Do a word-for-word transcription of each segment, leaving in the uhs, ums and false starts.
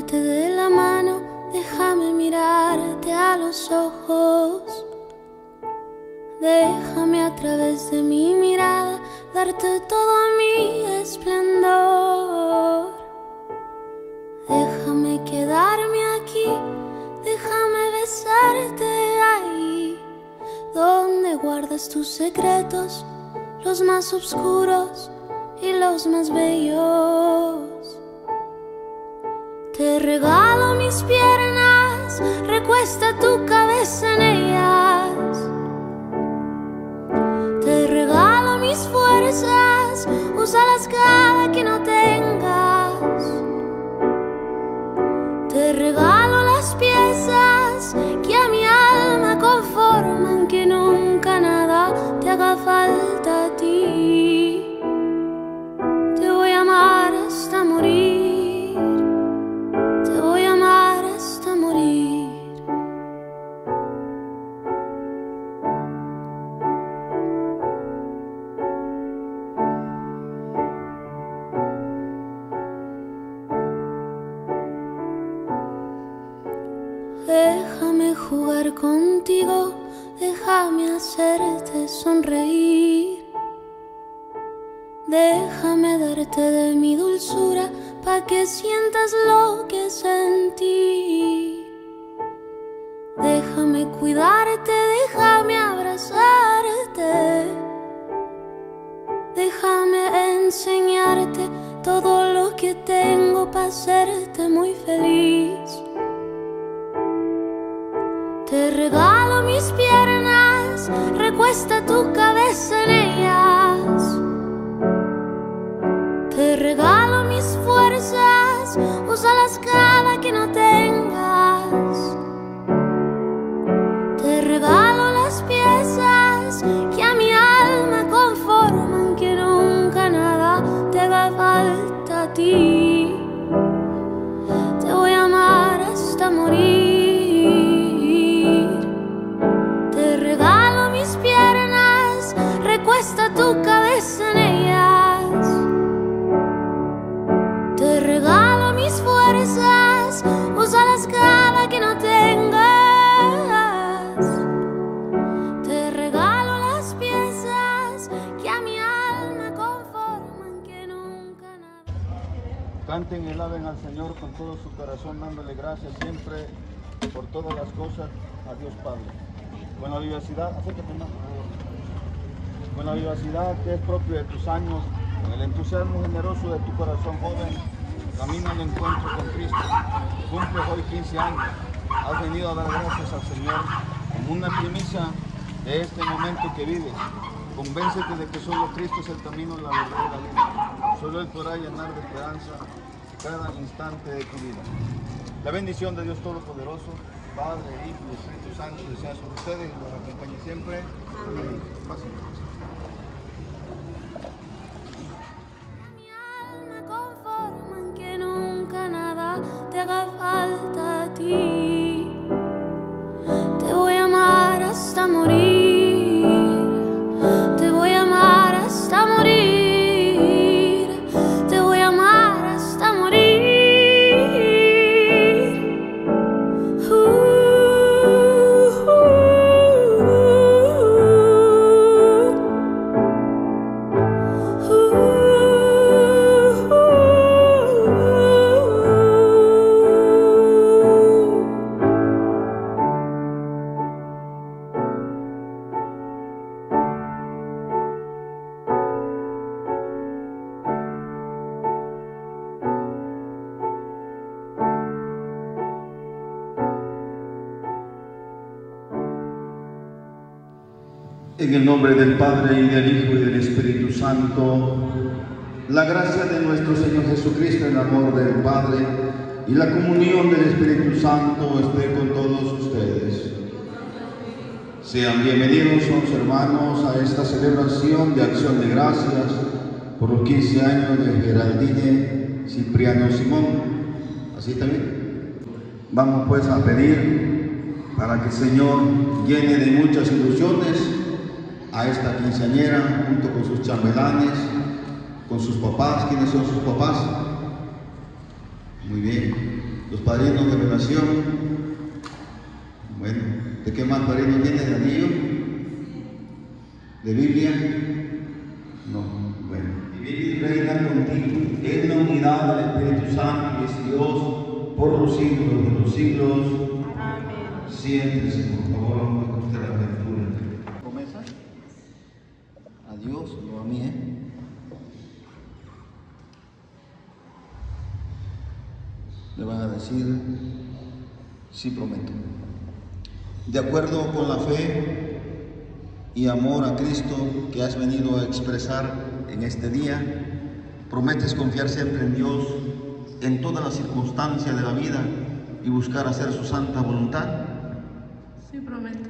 tomarte de la mano, déjame mirarte a los ojos. Déjame a través de mi mirada darte todo mi esplendor. Déjame quedarme aquí, déjame besarte ahí, donde guardas tus secretos, los más oscuros y los más bellos. Te regalo mis piernas, recuesta tu cabeza en ellas. Te regalo mis fuerzas, úsalas cada que no tengas. Te regalo las piezas que a mi alma conforman, que nunca nada te haga falta a ti. Te voy a amar hasta morir, te voy a amar hasta morir. Déjame jugar contigo, déjame hacerte sonreír. Déjame darte de mi dulzura, pa' que sientas lo que sentí. Déjame cuidarte, déjame abrazarte. Déjame enseñarte todo lo que tengo pa' hacerte muy feliz. Te regalo mis piernas, recuesta tu cabeza en ellas. Te regalo mis fuerzas, úsalas cada que no tengas. Te regalo las piezas que a mi alma conforman, que nunca nada te haga falta a ti. Te voy a amar hasta morir. Recuesta tu cabeza en ellas. Te regalo mis fuerzas, úsalas cada que no tengas. Te regalo las piezas que a mi alma conforman, que nunca nada. Canten y alaben al Señor con todo su corazón, dándole gracias siempre por todas las cosas a Dios Padre. Con la vivacidad, acércate más, por favor. Con la vivacidad que es propio de tus años, con el entusiasmo generoso de tu corazón joven, camina al encuentro con Cristo. Cumples hoy quince años, has venido a dar gracias al Señor como una primicia de este momento que vives. Convéncete de que solo Cristo es el camino, la verdad y la vida. Solo Él podrá llenar de esperanza cada instante de tu vida. La bendición de Dios Todopoderoso, Padre, Hijo y Espíritu Santo, desea sobre ustedes y los acompañe siempre. Amén. Pasen. Te haga falta a ti. Te voy a amar hasta morir. Te voy a amar hasta morir. Te voy a amar hasta morir. Uh, uh, uh, uh. En el nombre del Padre, y del Hijo, y del Espíritu Santo, la gracia de nuestro Señor Jesucristo, el amor del Padre y la comunión del Espíritu Santo esté con todos ustedes. Sean bienvenidos, los hermanos, a esta celebración de acción de gracias por los quince años de Geraldine Cipriano Simón. ¿Así también? Vamos pues a pedir para que el Señor llene de muchas ilusiones a esta quinceañera, junto con sus chambelanes, con sus papás. ¿Quiénes son sus papás? Muy bien. los padrinos de relación. Bueno, ¿de qué más padrino tienes? ¿De anillo? ¿De Biblia? No, bueno. Vivir y reinar contigo en la unidad del Espíritu Santo y es Dios por los siglos de los siglos. Amén. Siéntese, por favor, aunque guste la aventura. ¿Promesa? A Dios, no a mí, ¿eh? Le van a decir, sí prometo. De acuerdo con la fe y amor a Cristo que has venido a expresar en este día, prometes confiar siempre en Dios en todas las circunstancias de la vida y buscar hacer su santa voluntad. Sí, prometo.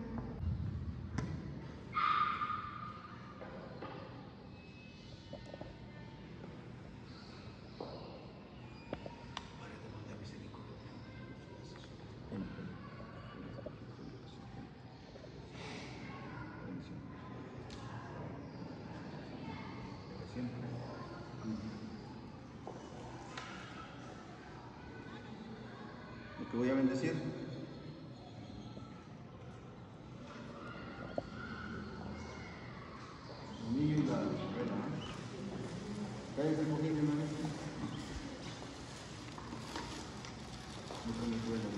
Te voy a bendecir. El niño y la vela. Cállate un poquito una vez. No se me suena.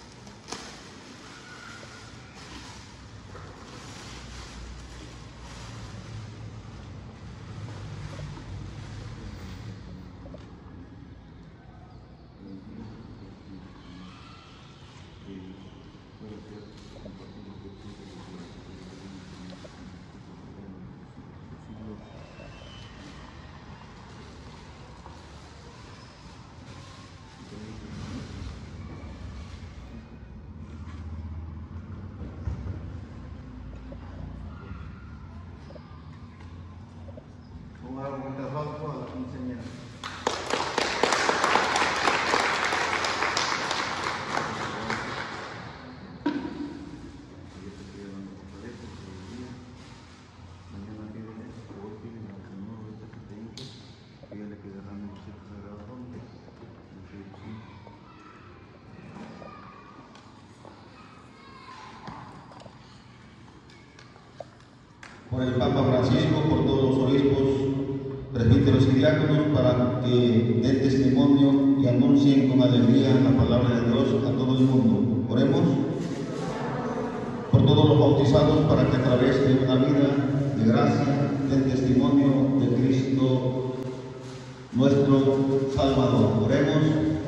Por el Papa Francisco, por todos los obispos, presbíteros y diáconos, para que den testimonio y anuncien con alegría la palabra de Dios a todo el mundo. Oremos. Por todos los bautizados, para que a través de una vida de gracia den testimonio de Cristo, nuestro Salvador. Oremos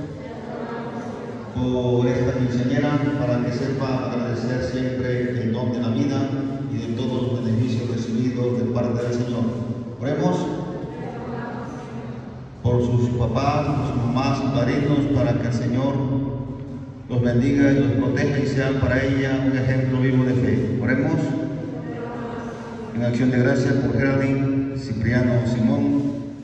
por esta quinceañera, para que sepa agradecer siempre el don de la vida y de todos los beneficios recibidos de parte del Señor. Oremos por sus papás, por sus mamás, sus padrinos, para que el Señor los bendiga y los proteja y sea para ella un ejemplo vivo de fe. Oremos en acción de gracias por Geraldine, Cipriano, Simón.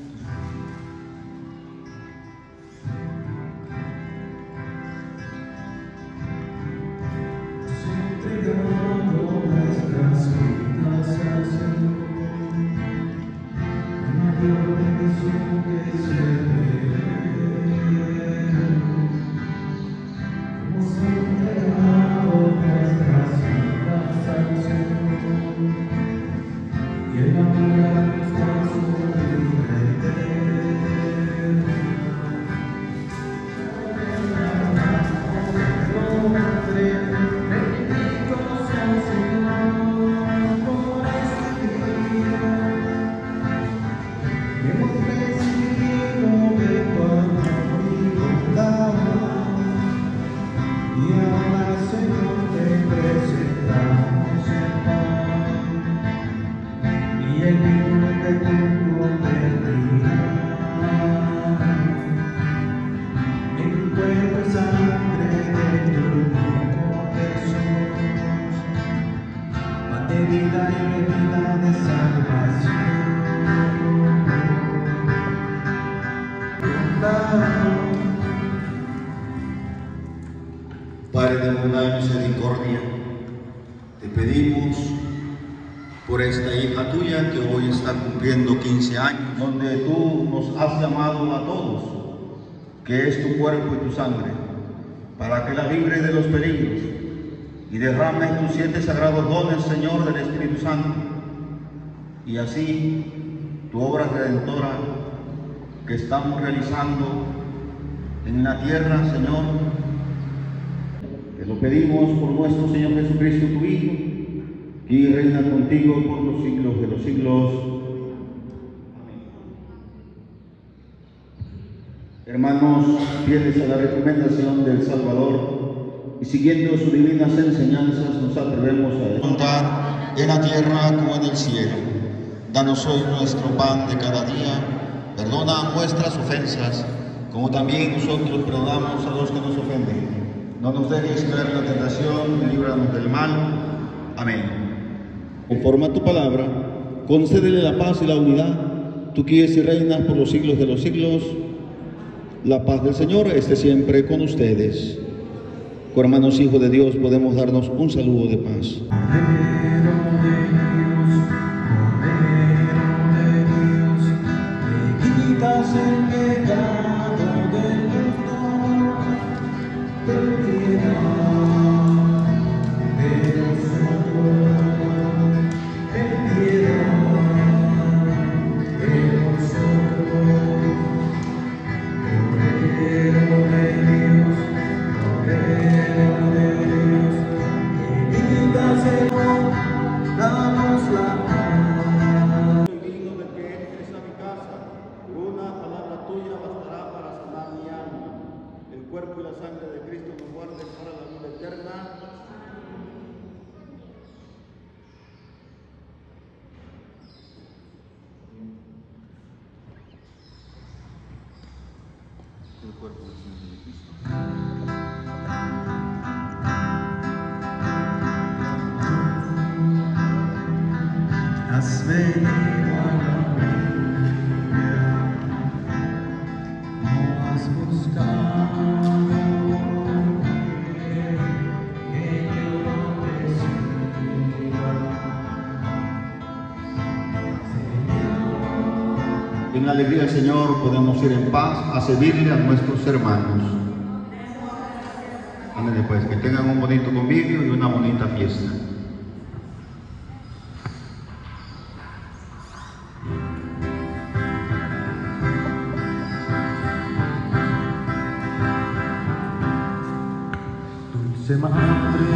Padre de bondad y misericordia, te pedimos por esta hija tuya que hoy está cumpliendo quince años, donde tú nos has llamado a todos que es tu cuerpo y tu sangre, para que la libre de los peligros y derrame tus siete sagrados dones, Señor, del Espíritu Santo, y así tu obra redentora que estamos realizando en la tierra, Señor, te lo pedimos por nuestro Señor Jesucristo, tu Hijo, que vive y reina contigo por los siglos de los siglos. Hermanos, fieles a la recomendación del Salvador y siguiendo sus divinas enseñanzas, nos atrevemos a contar en la tierra como en el cielo. Danos hoy nuestro pan de cada día, perdona nuestras ofensas, como también nosotros perdonamos a los que nos ofenden. No nos dejes caer en la tentación y líbranos del mal. Amén. Conforme a tu palabra, concédele la paz y la unidad, tú que vives y reinas por los siglos de los siglos. La paz del Señor esté siempre con ustedes. Hermanos, hijos de Dios, podemos darnos un saludo de paz. El cuerpo y la sangre de Cristo. Has venido a la vida, no has buscado que yo te siga. En la alegría del Señor podemos ir en paz a servirle a nuestros hermanos. Ándale pues, que tengan un bonito convivio y una bonita fiesta. Dulce madre,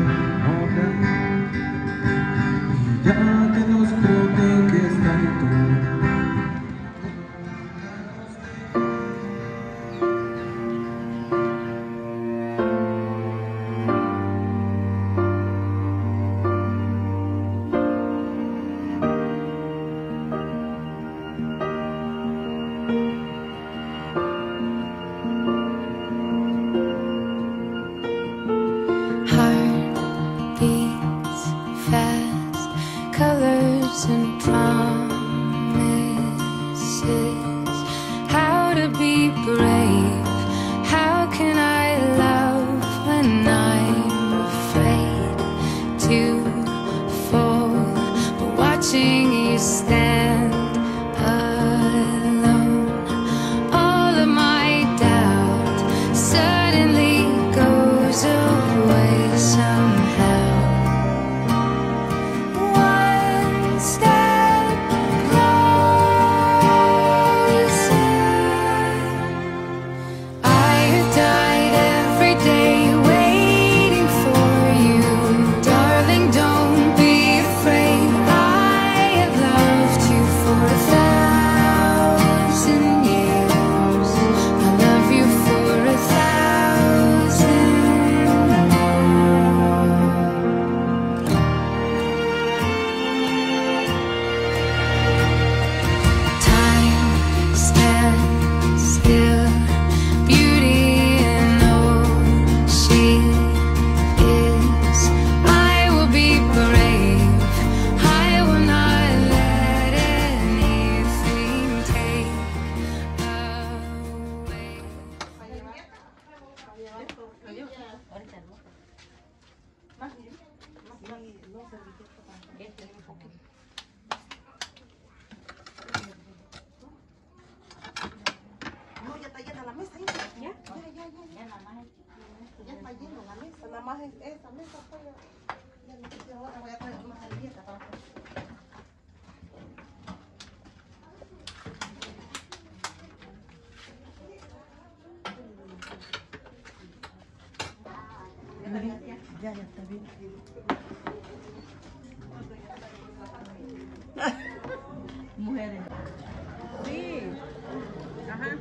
y ya que nos proteges tanto, and promise. bajes esa mesa, pues, ya ahora voy a traer una servilleta para acá. Ya, ya está bien. Mujeres. Sí. Ajá.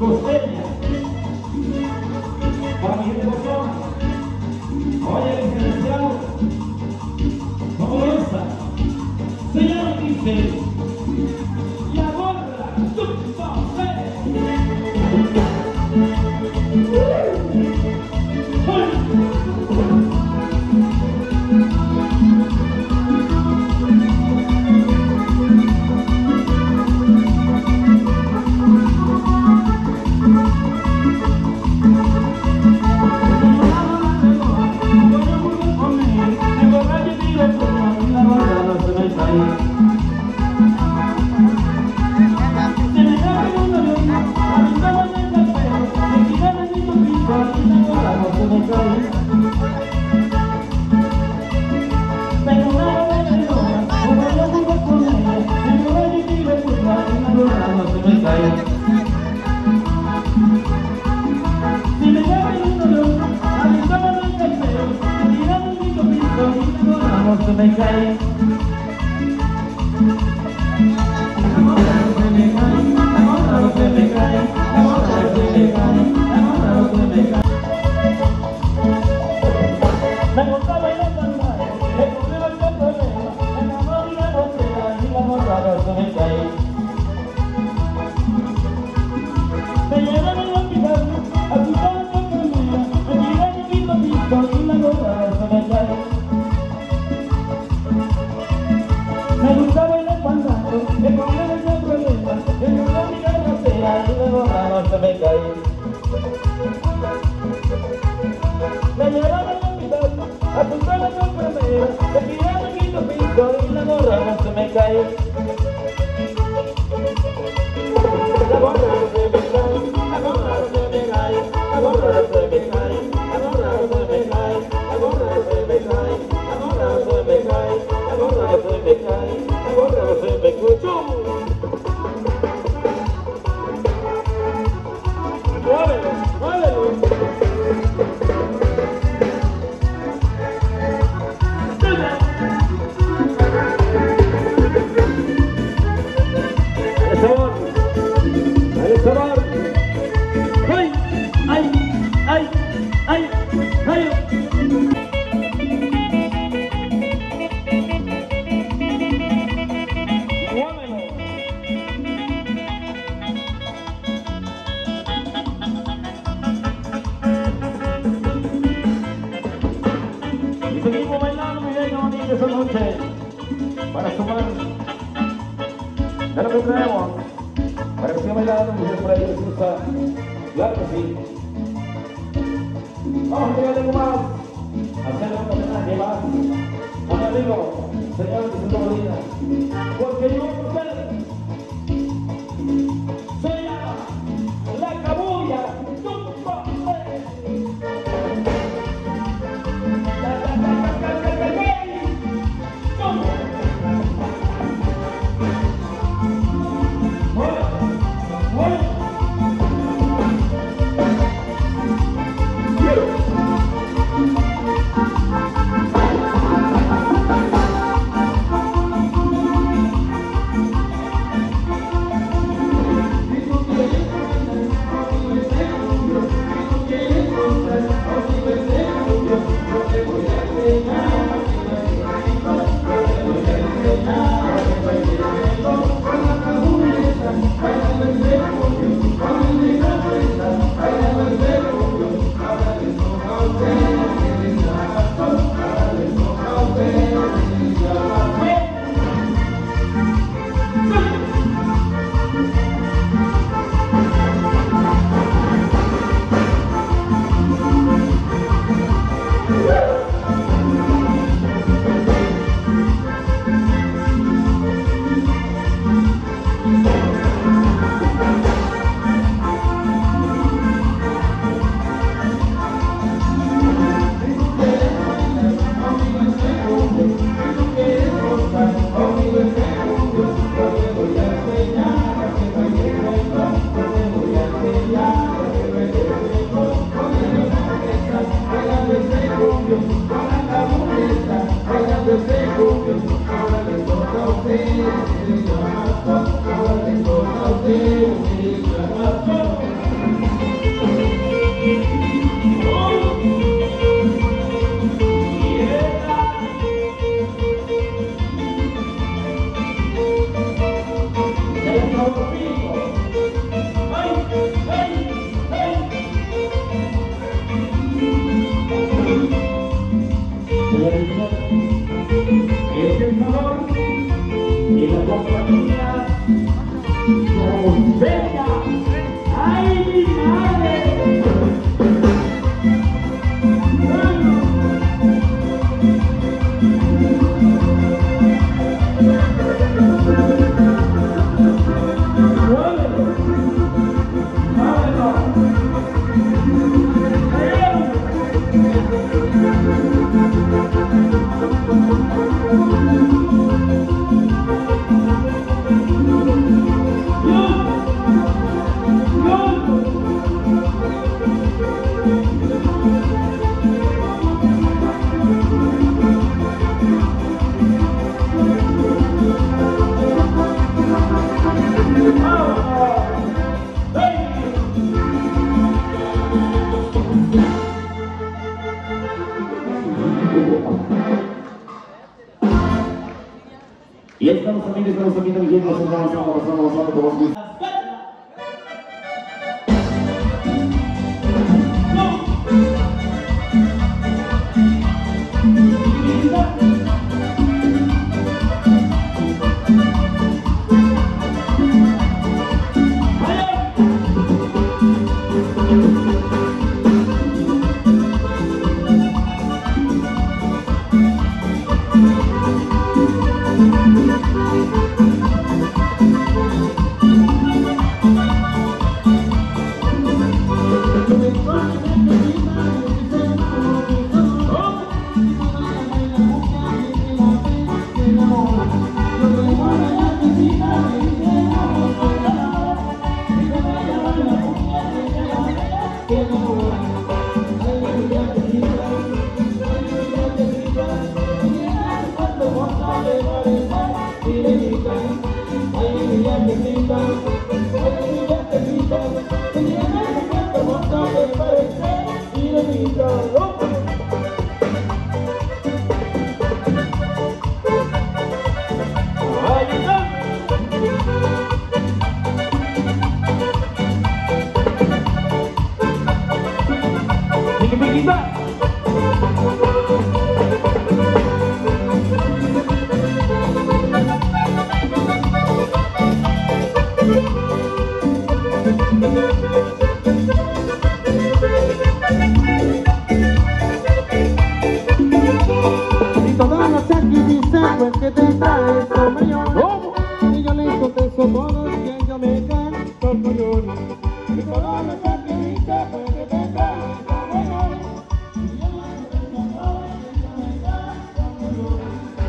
costeña. Para mi devoción, oye licenciado, como esta, se llama dice, la gorra, tu papel. compañía. ¡Venga! ¡Ay, mi madre! Y ahí estamos también, estamos también también, nos vamos, vamos, vamos, vamos, vamos, vamos, vamos. Que te traes con mayor y yo le contesto todo que yo me canto por mayor y todo lo que dice pues que te traes con mayor y yo le contesto todo que yo me canto por mayor.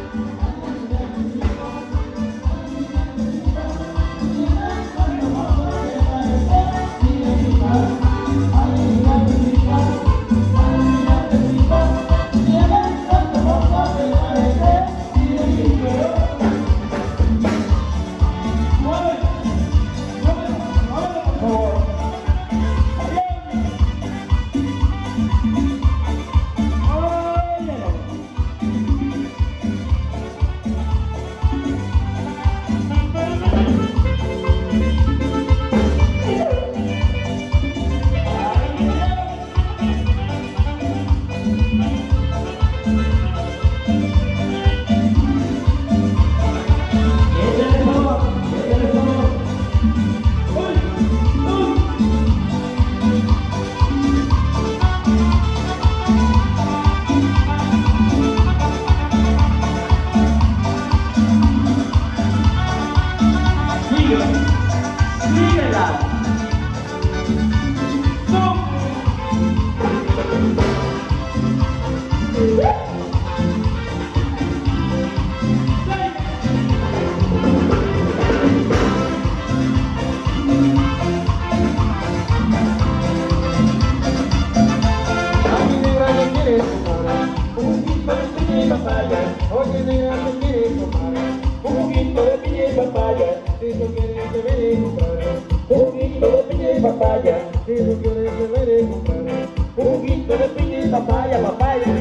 Oye, negra, te quiere comprar un juguito de piña y papaya, si tú quieres te veré comprar un juguito de piña y papaya, si tú quieres te veré comprar un juguito de piña y papaya, papaya.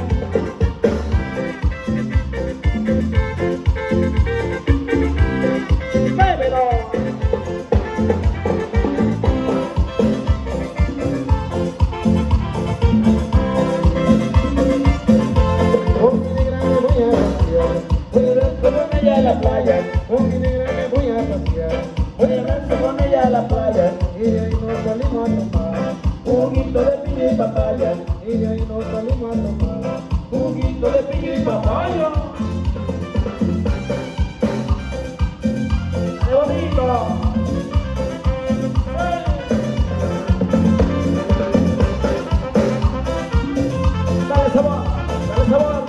¡Bébelo! Oye, negra, me voy a pasear, voy a la playa, oye, negra, nos salimos a tomar juguito de piña y papaya, y de ahí nos salimos a tomar juguito de piña y papaya. ¡Qué bonito! Dale sabor, dale sabor.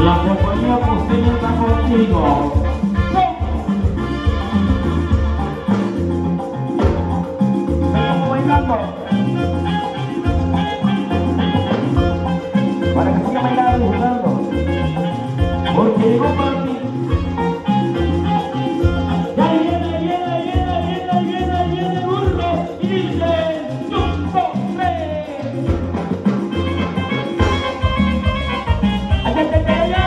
La compañía costeña está contigo. Seguimos bailando. Para que siga bailando y jugando. Porque llegó para ti. Ya viene, viene, viene, viene, viene, viene el burro. Y dice, un, dos, tres. Allá te allá.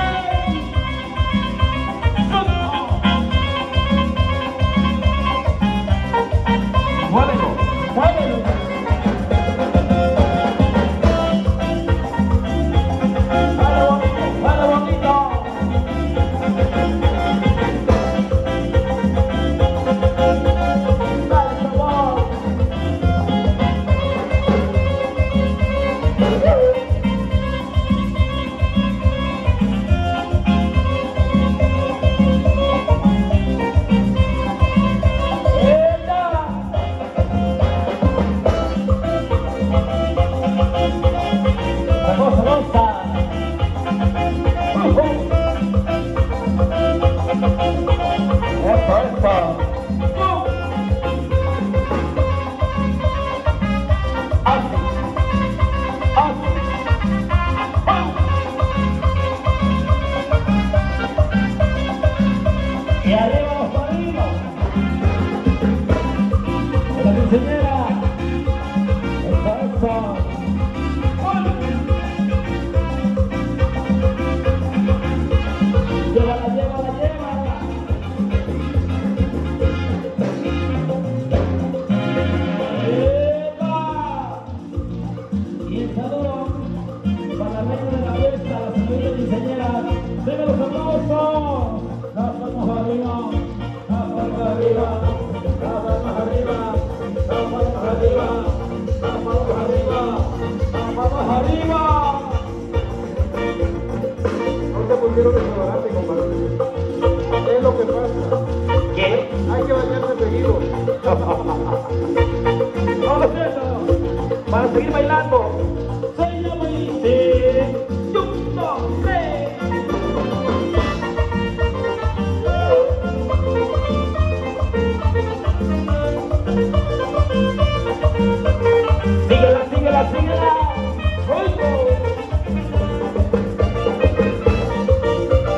Muévelo, muévelo. Dale bonito, dale bonito. Dale sabor. Hermosa, hermosa. Esto, esto. Así, así. Y arriba los padrinos. La quinceañera. Esto, esto. Llévala, llévala, llévala. ¡Epa! Y el salón para la reina de la fiesta, la señorita quinceañera. ¡Denle los aplausos! Las manos arriba, las manos arriba, las manos arriba, las manos arriba, las manos arriba, las manos arriba. No te pusieron desodorante, compadre. ¿Qué es lo que pasa? ¿Qué? Hay que bañarse seguido. Vamos a hacerlo para seguir bailando. Se llama y dice, un, dos, tres. Síguela, síguela, síguela. ¡Oigo!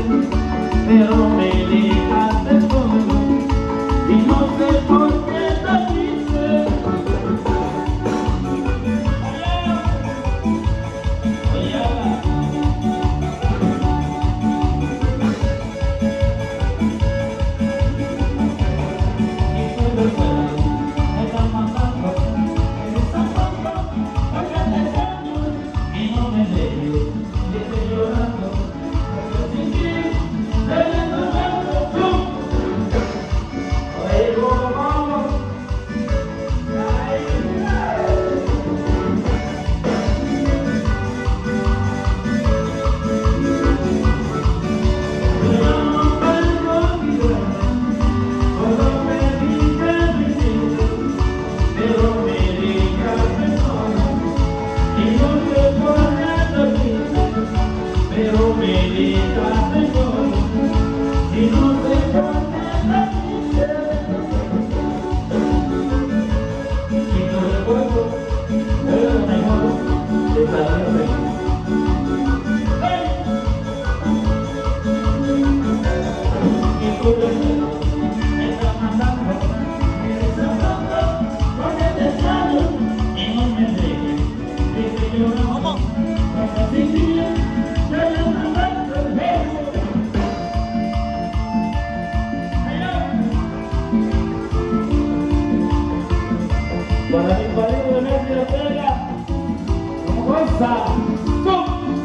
pero me dejaste solo y no sé por qué te quise. Para mi padrino de Messi de Pega, como fuerza, ¡pum!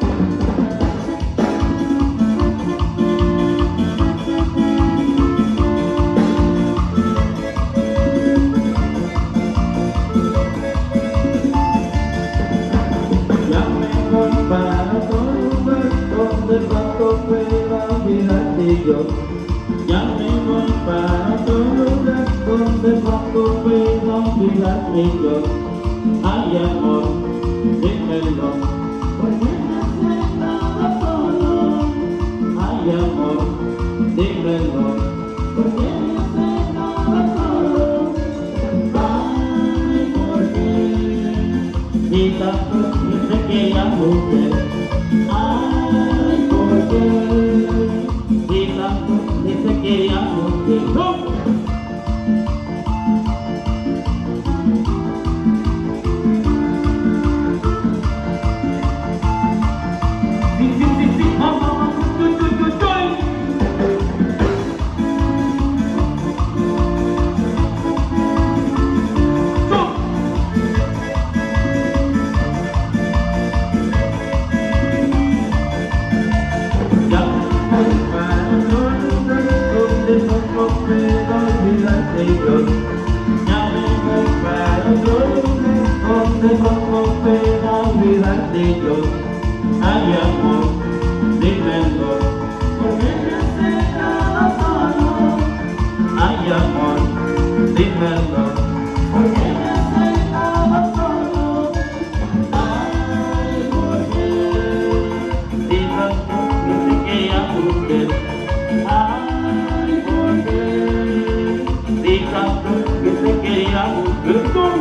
Ya me voy para otro lugar donde pronto pueda olvidarte yo. Ya me voy para otro lugar donde pronto pueda olvidarte yo. Ay, amor, dímelo, porque me has dejado solo. Ay, amor, dímelo, porque me has dejado solo. Ay, porque y tanto que te quería mujer. Ay, porque y tanto que te quería mujer. ¡No! Ay, amor, dímelo, porque me has dejado solo. Ay, amor, dímelo, porque me has dejado solo. Ay, porque y tanto que te quería mujer. Ay, porque y tanto que te quería mujer.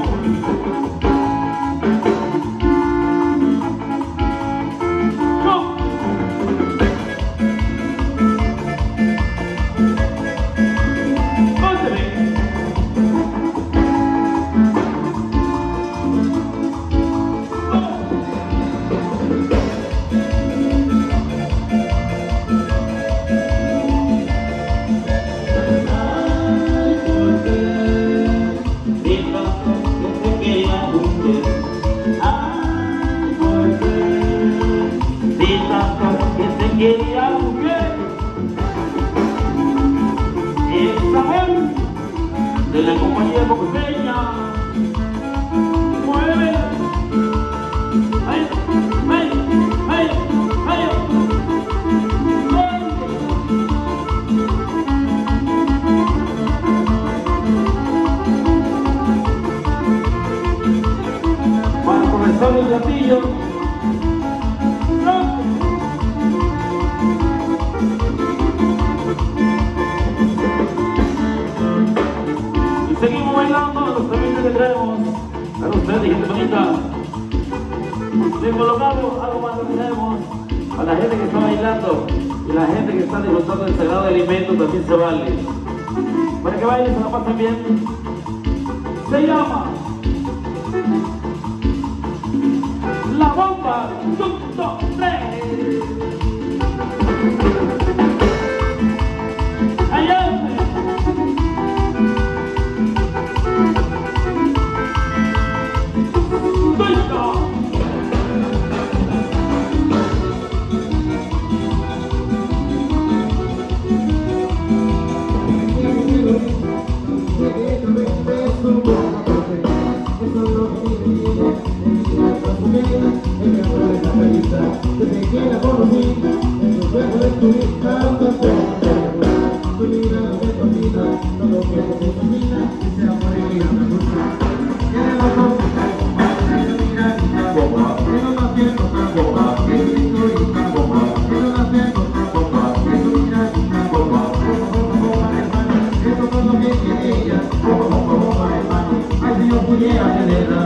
Quería mujer, esa mujer de la compañía costeña, mueve, ay, ay, ay, ay, para comenzar el gatillo. Seguimos bailando los temitas que traemos a ustedes, gente bonita. Hemos logrado algo más que tenemos a la gente que está bailando. Y la gente que está disfrutando del sagrado alimento también se vale. Para que vayan, se la pasen bien. Se llama La Bomba. Un, dos, tres. Allá. Desde que la conocí, en los besos de tu vista, tu mirada me fascina, todo lo que te fascina, y se amor y vida me gusta. Tiene los ojos tan bomba, tiene mirada bomba, tiene un asiento tan bomba, tiene un historia tan bomba, tiene un asiento tan bomba, tiene un mirada tan bomba, bomba, bomba, hermano, eso es lo que quiere ella, bomba, bomba, bomba, hermano, ay si yo pudiera tenerla.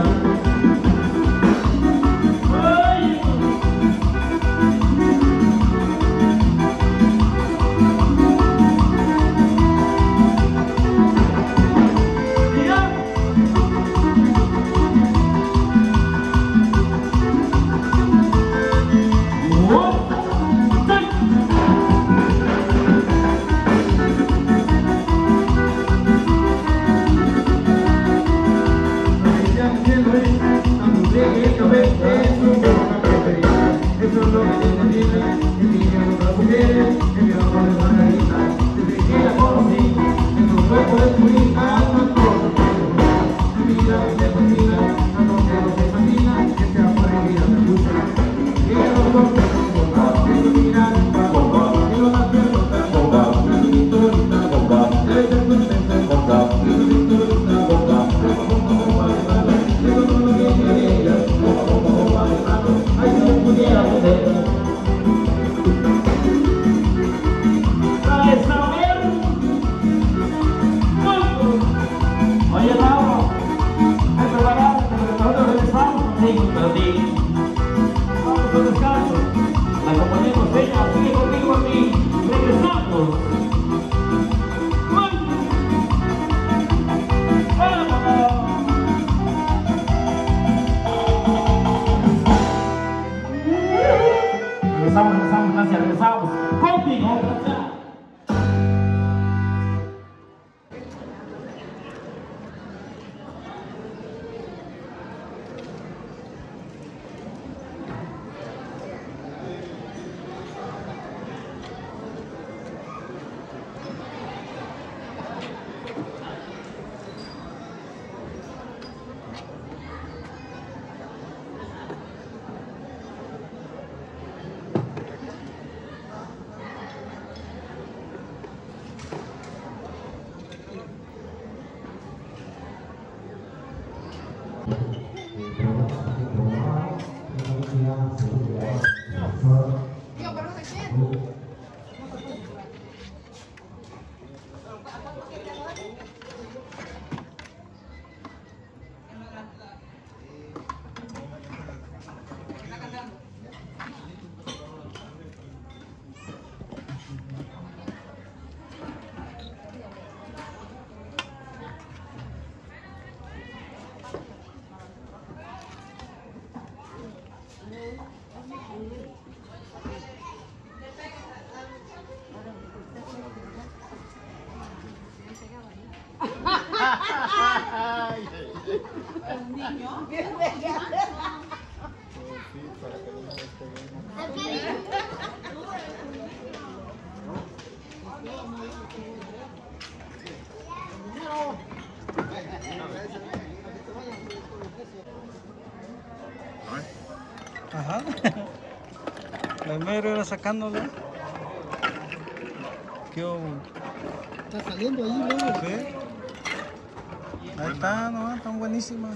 Ajá. Primero era sacándolo. ¿Qué hubo? Está saliendo ahí, luego. ¿Ve? Ahí está, no, están buenísimas.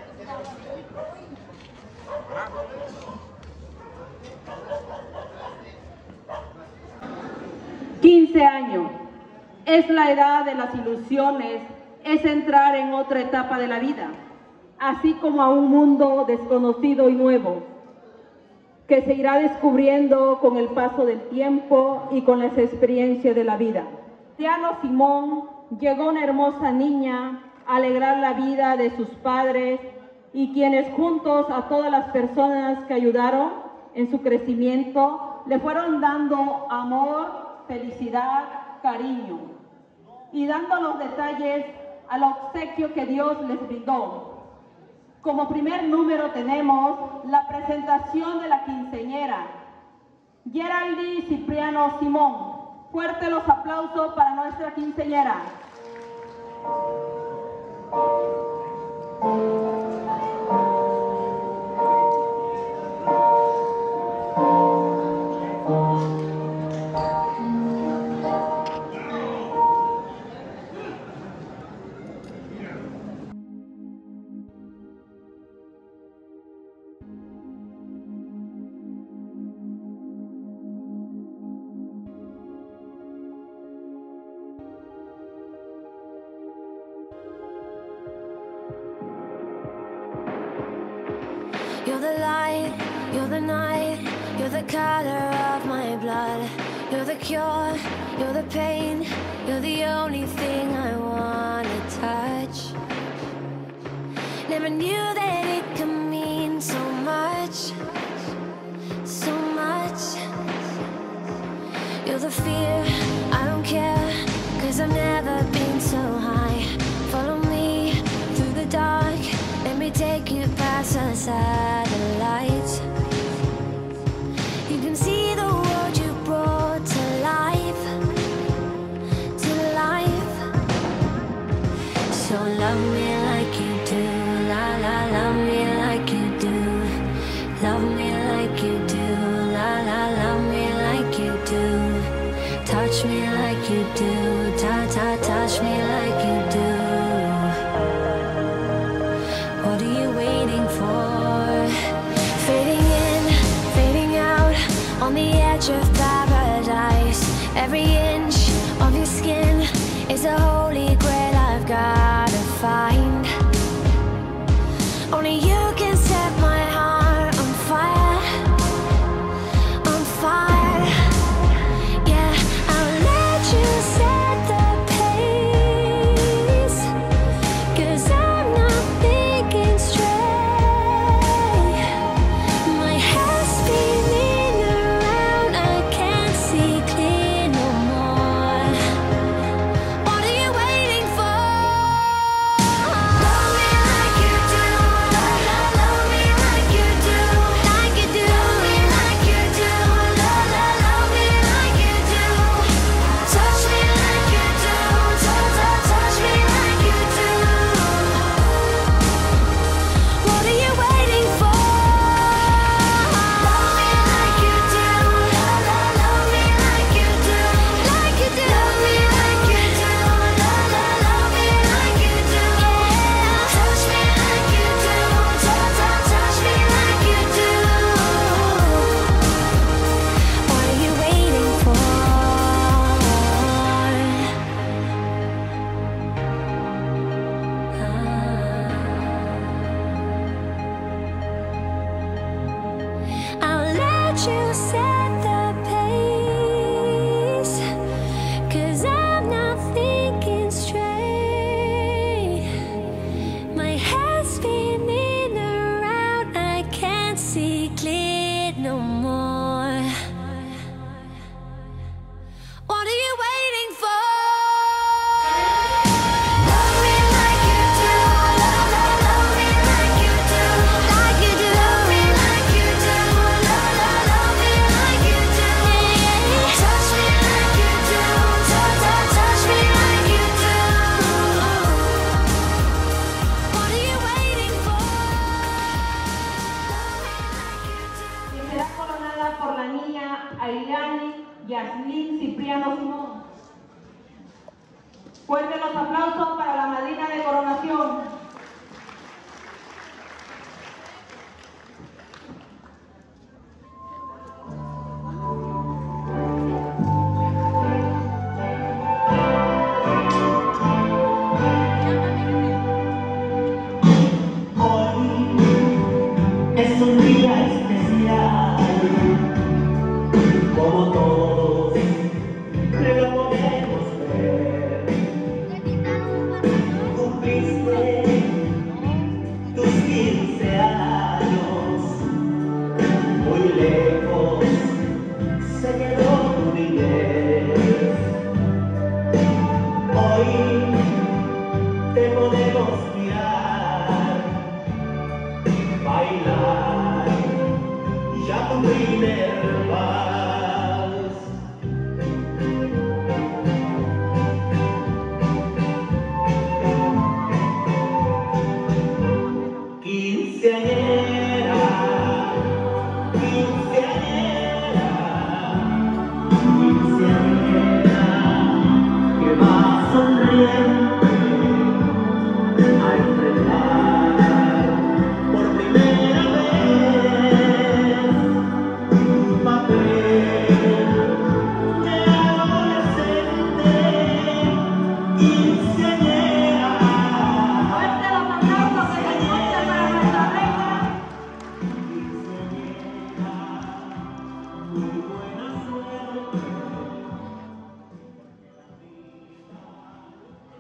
quince años. Es la edad de las ilusiones, es entrar en otra etapa de la vida, así como a un mundo desconocido y nuevo. que se irá descubriendo con el paso del tiempo y con las experiencias de la vida. Cipriano Simón llegó una hermosa niña a alegrar la vida de sus padres y quienes juntos a todas las personas que ayudaron en su crecimiento le fueron dando amor, felicidad, cariño y dando los detalles al obsequio que Dios les brindó. Como primer número tenemos la presentación de la quinceañera, Geraldine Cipriano Simón. Fuerte los aplausos para nuestra quinceañera. You're the light, you're the night, you're the color of my blood. You're the cure, you're the pain, you're the only thing I wanna touch. Never knew that it could mean so much, so much. You're the fear, I don't care, cause I've never been so high. Follow me through the dark, let me take you past the satellites. You can see the world you brought to life, to life. So love me like you do, la la, love me like you do. Love me like you do, la la, love me like you do. Touch me like you do, ta ta, touch me like you do. What are you waiting for? Fading in, fading out, on the edge of paradise. Every inch of your skin is a holy grail I've gotta find. Only you can set my heart on fire, on fire. Yeah, I'll let you set the pace, cause I'm not thinking straight. My head's spinning around, I can't see clear no more. What are you waiting for? Love me like you do, la la, love me like you do, like you do. Love me like you do, la la, love me like you do. Touch me like you do, touch, touch, touch me like you do. What are you waiting for? Love me like you do, la la, love me like you do, like you do. Love me like you do, la la, love me like you do. Touch me like you do, touch, touch, touch me like you do. What are you waiting for? I'll let you set the pace, cause I'm not thinking straight. My head's spinning around, I can't see clear no more. What are you waiting for? Love me like you do, la la, love me like you do, like you do. Love me like you do, la la, love me like you do. Touch me like you do, touch, touch, touch me like you do. What are you waiting for? Y será coronada por la niña Ailani Yasmín Cipriano Simón. Fuerte los aplausos para la madrina de coronación. Hoy es un día especial.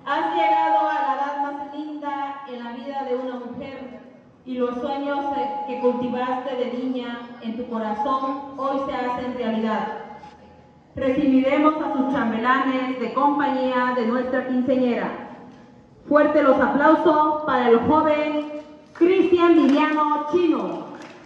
Has llegado a la edad más linda en la vida de una mujer y los sueños que cultivaste de niña en tu corazón hoy se hacen realidad. Recibiremos a sus chambelanes de compañía de nuestra quinceañera. Fuerte los aplausos para el joven Cristian Viviano Chino.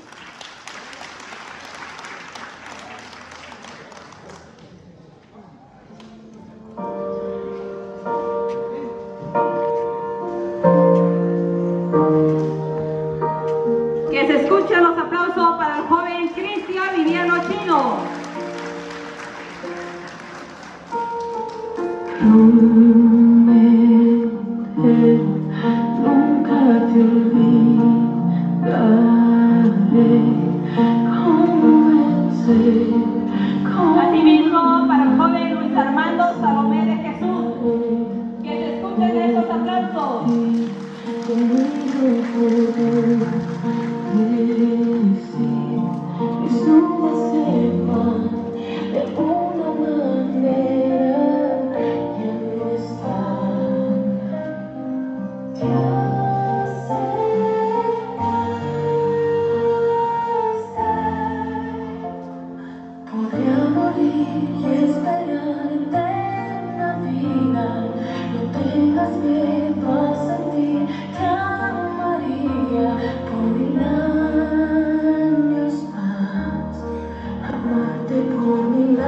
Que se escuchen los aplausos para el joven Cristian Viviano Chino. Nunca te olvidaré, Asimismo, para el joven Luis Armando Salomé de Jesús, que se escuchen esos aplausos. De alguna manera ya no está. Podría morir y esperarte en la vida. No tengas miedo a sentir, te amaría por mil años más. Amarte por mil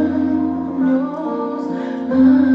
años más.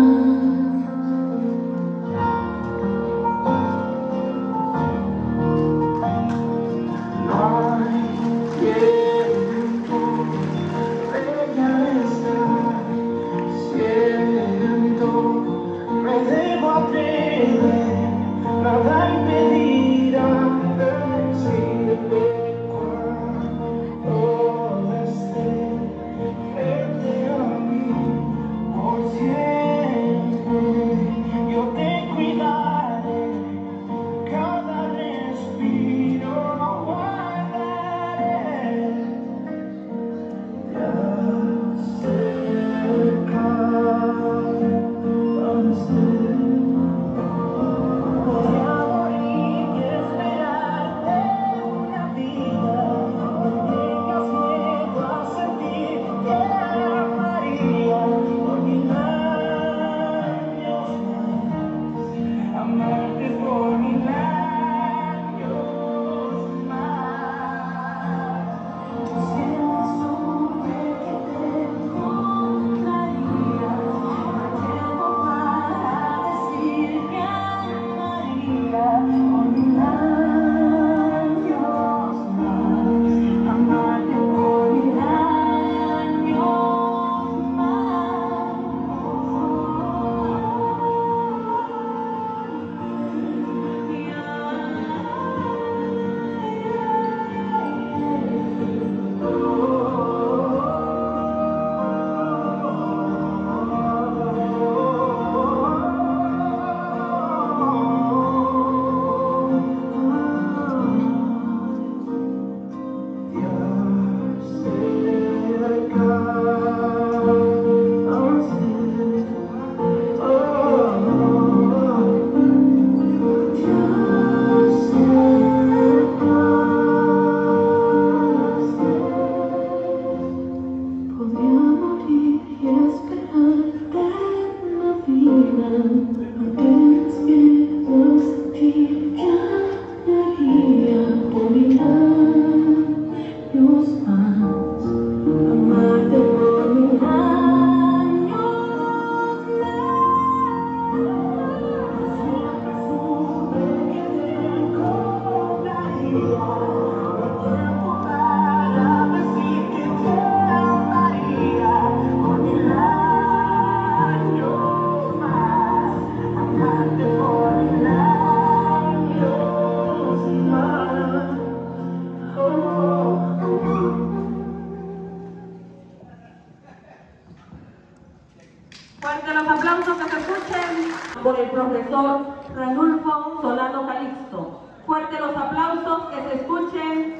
Fuerte los aplausos que se escuchen por el profesor Ranulfo Solano Calixto. Fuerte los aplausos que se escuchen.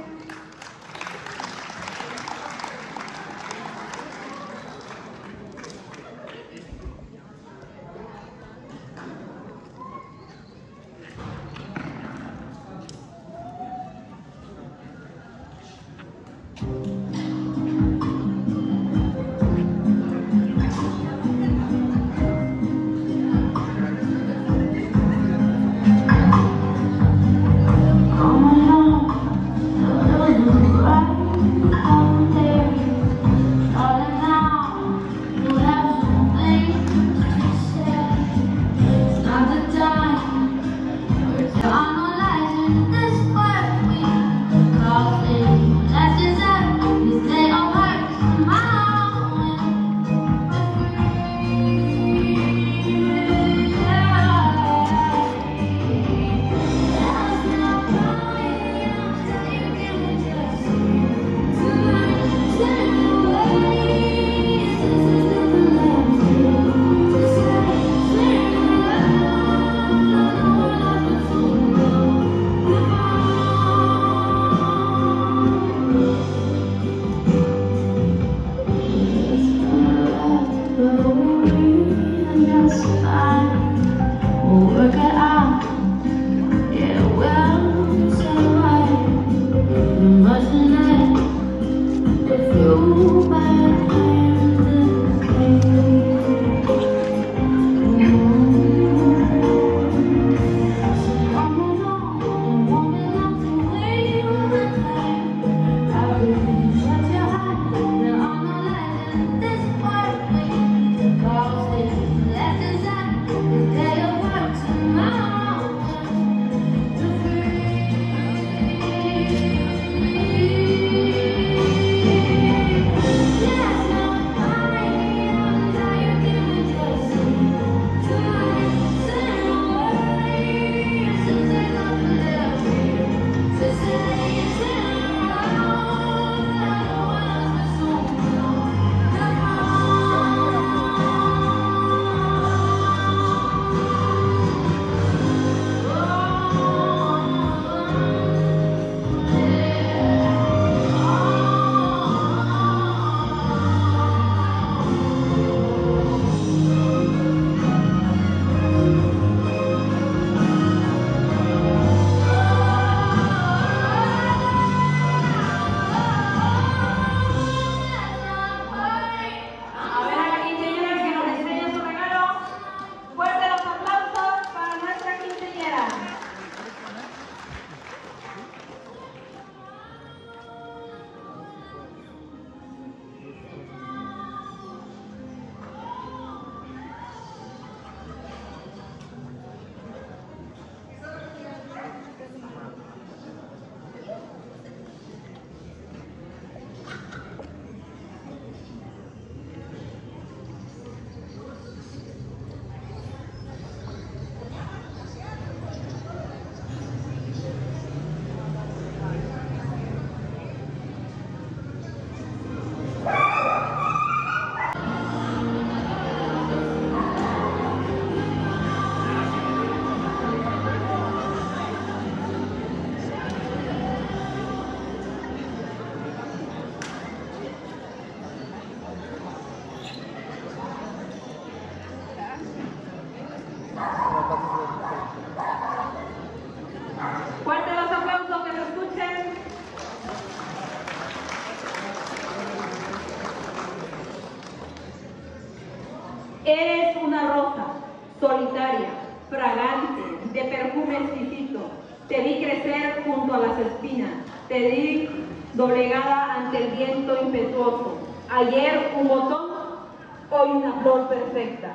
Eres una rosa, solitaria, fragante, de perfume exquisito. Te vi crecer junto a las espinas, te vi doblegada ante el viento impetuoso. Ayer un botón, hoy una flor perfecta.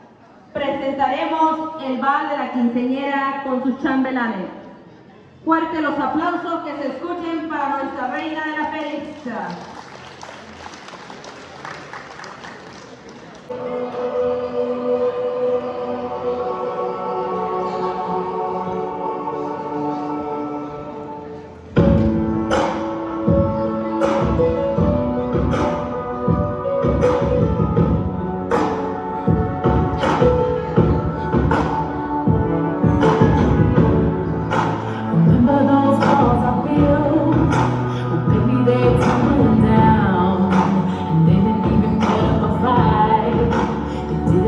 Presentaremos el bal de la quinceañera con sus chambelanes. Fuerte los aplausos que se escuchen para nuestra reina de la fecha. It did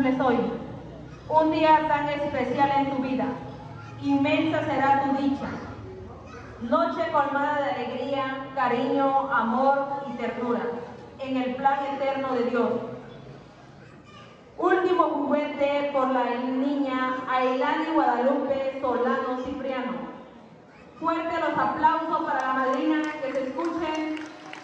cumples hoy, un día tan especial en tu vida. Inmensa será tu dicha, noche colmada de alegría, cariño, amor y ternura, en el plan eterno de Dios. Último juguete por la niña Ailani Guadalupe Solano Cipriano. Fuerte los aplausos para la madrina, que se escuchen.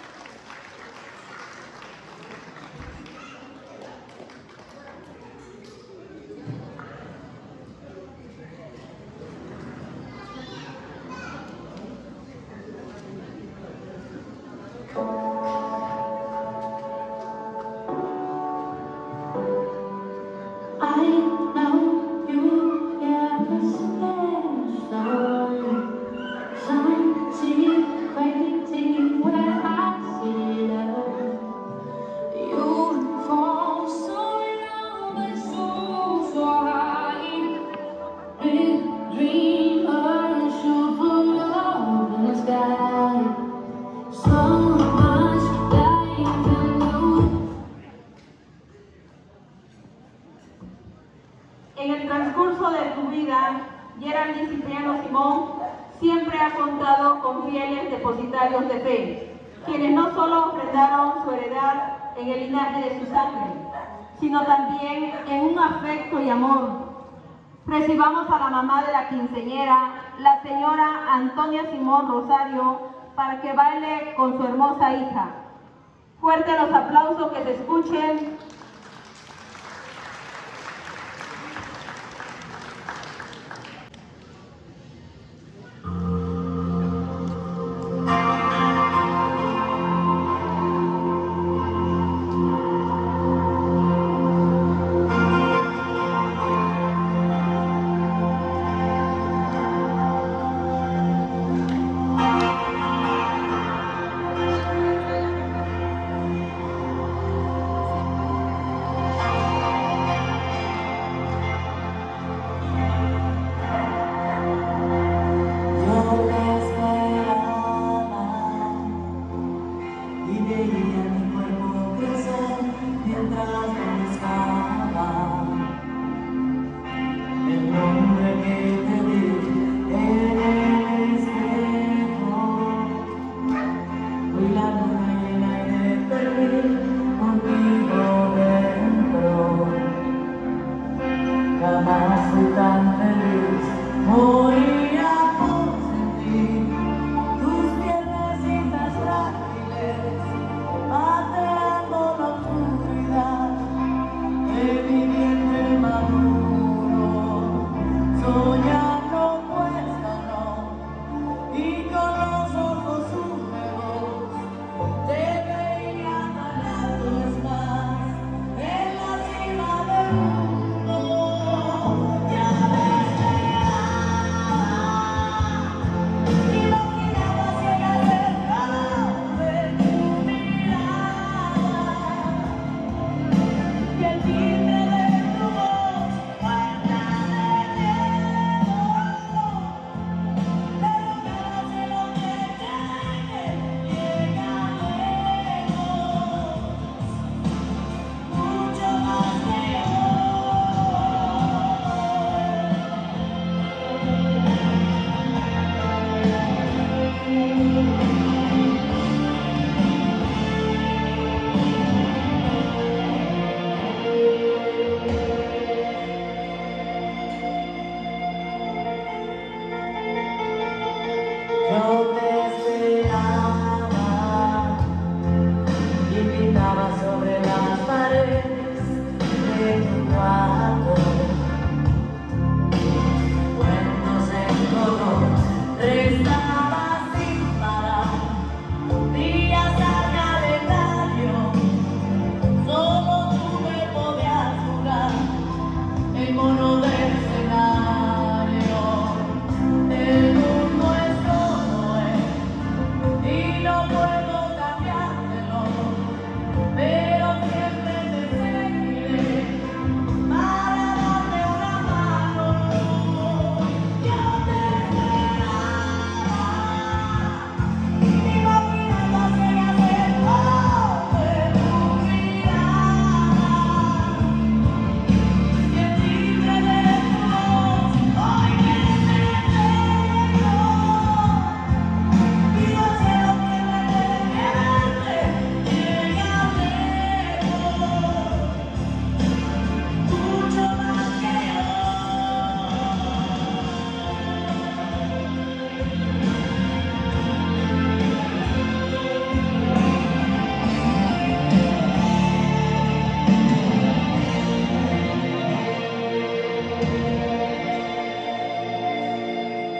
En el transcurso de tu vida, Geraldine Cipriano Simón siempre ha contado con fieles depositarios de fe, quienes no solo ofrendaron su heredad en el linaje de su sangre, sino también en un afecto y amor. Recibamos a la mamá de la quinceañera, la señora Antonia Simón Rosario, para que baile con su hermosa hija. Fuerte los aplausos, que se escuchen.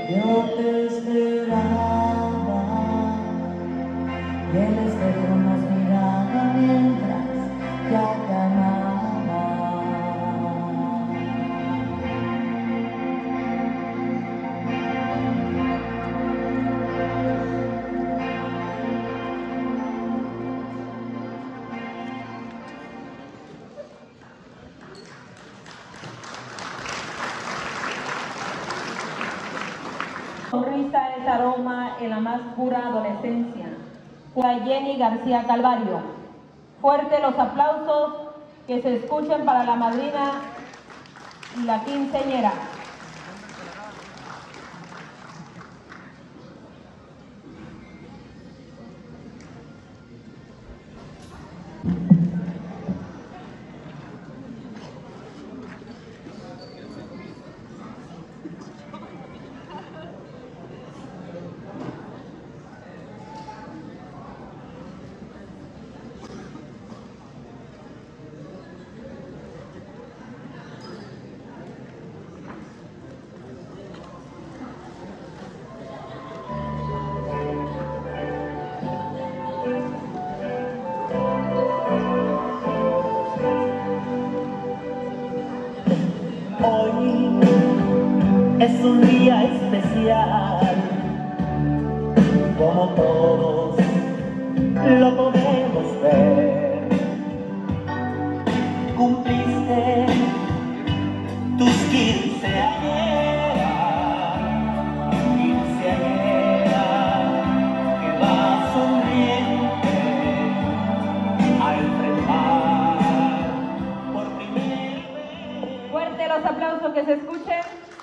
Yo te esperaba y él esperó más mirada mientras yo te amaba. Sonrisa es aroma en la más pura adolescencia. Para Jenny García Calvario. Fuerte los aplausos que se escuchen para la madrina y la quinceañera. Hoy es un día especial, como todos lo podemos ver. Cumpliste tus quince años, quinceañera que va sonriente a enfrentar por primera vez. Fuerte los aplausos que se escuchen.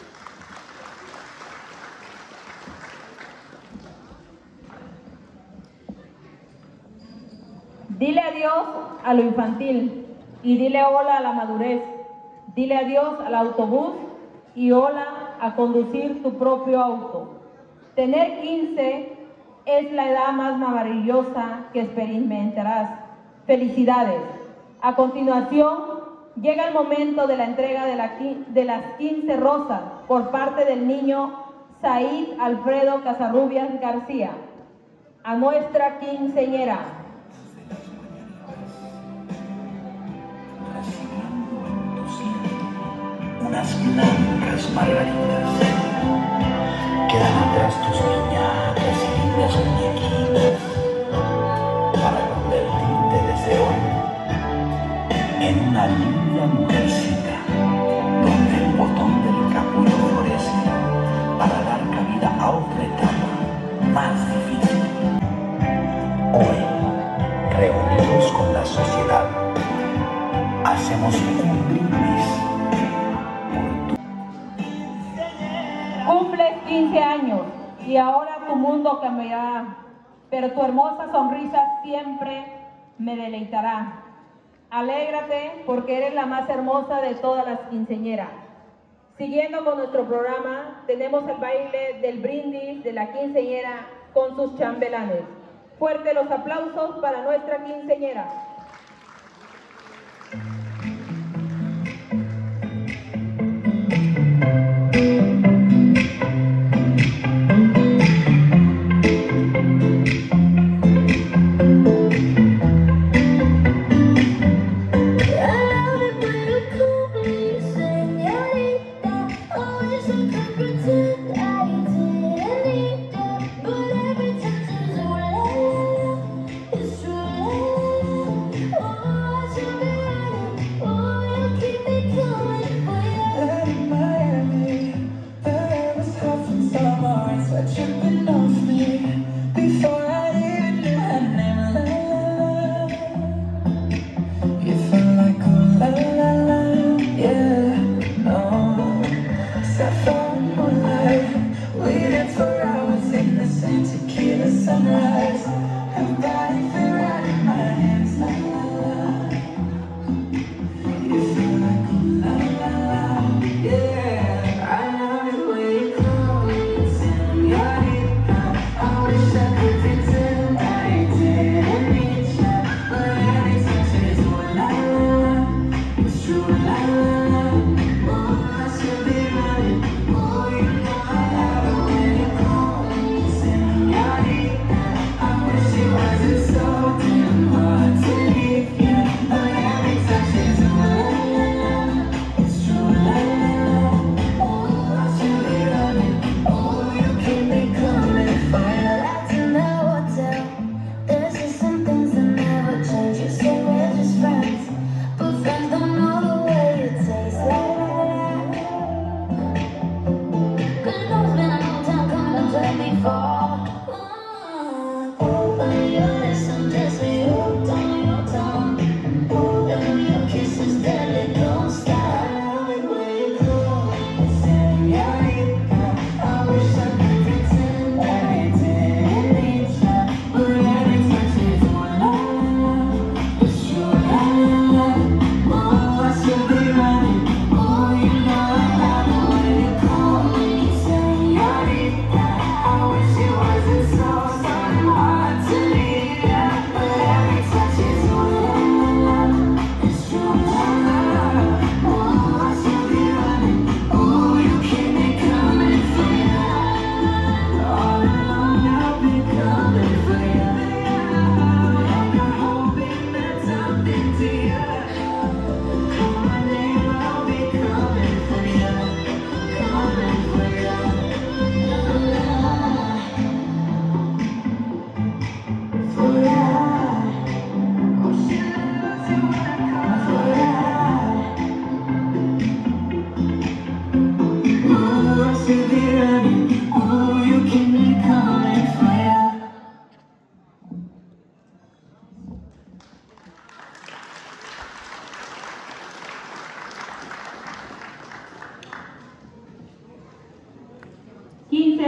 Dile adiós a lo infantil y dile hola a la madurez. Dile adiós al autobús y hola a conducir tu propio auto. Tener quince es la edad más maravillosa que experimentarás. Felicidades. A continuación, llega el momento de la entrega de, la, de las quince rosas por parte del niño Said Alfredo Casarrubias García a nuestra quinceañera. Unas blancas margaritas, quedan atrás tus piñatas y lindas muñequitas para convertirte desde hoy en una linda mujercita donde el botón del capullo florece para dar cabida a otra etapa más difícil. Hoy, reunidos con la sociedad, hacemos un brindis. Cumples quince años y ahora tu mundo cambiará, pero tu hermosa sonrisa siempre me deleitará. Alégrate porque eres la más hermosa de todas las quinceañeras. Siguiendo con nuestro programa, tenemos el baile del brindis de la quinceañera con sus chambelanes. Fuerte los aplausos para nuestra quinceañera.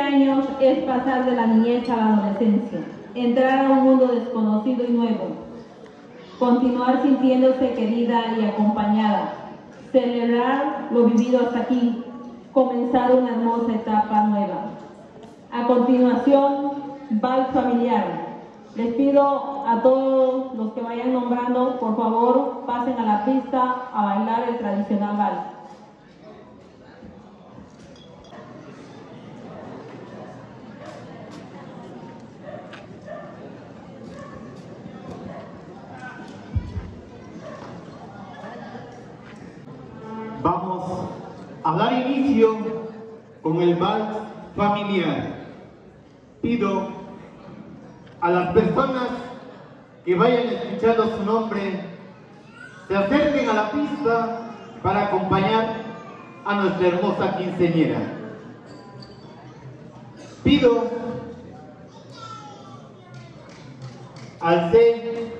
años es pasar de la niñez a la adolescencia, entrar a un mundo desconocido y nuevo, continuar sintiéndose querida y acompañada, celebrar lo vivido hasta aquí, comenzar una hermosa etapa nueva. A continuación, vals familiar. Les pido a todos los que vayan nombrando, por favor, pasen a la pista a bailar el tradicional vals. Vamos a dar inicio con el vals familiar. Pido a las personas que vayan escuchando su nombre se acerquen a la pista para acompañar a nuestra hermosa quinceañera. Pido al señor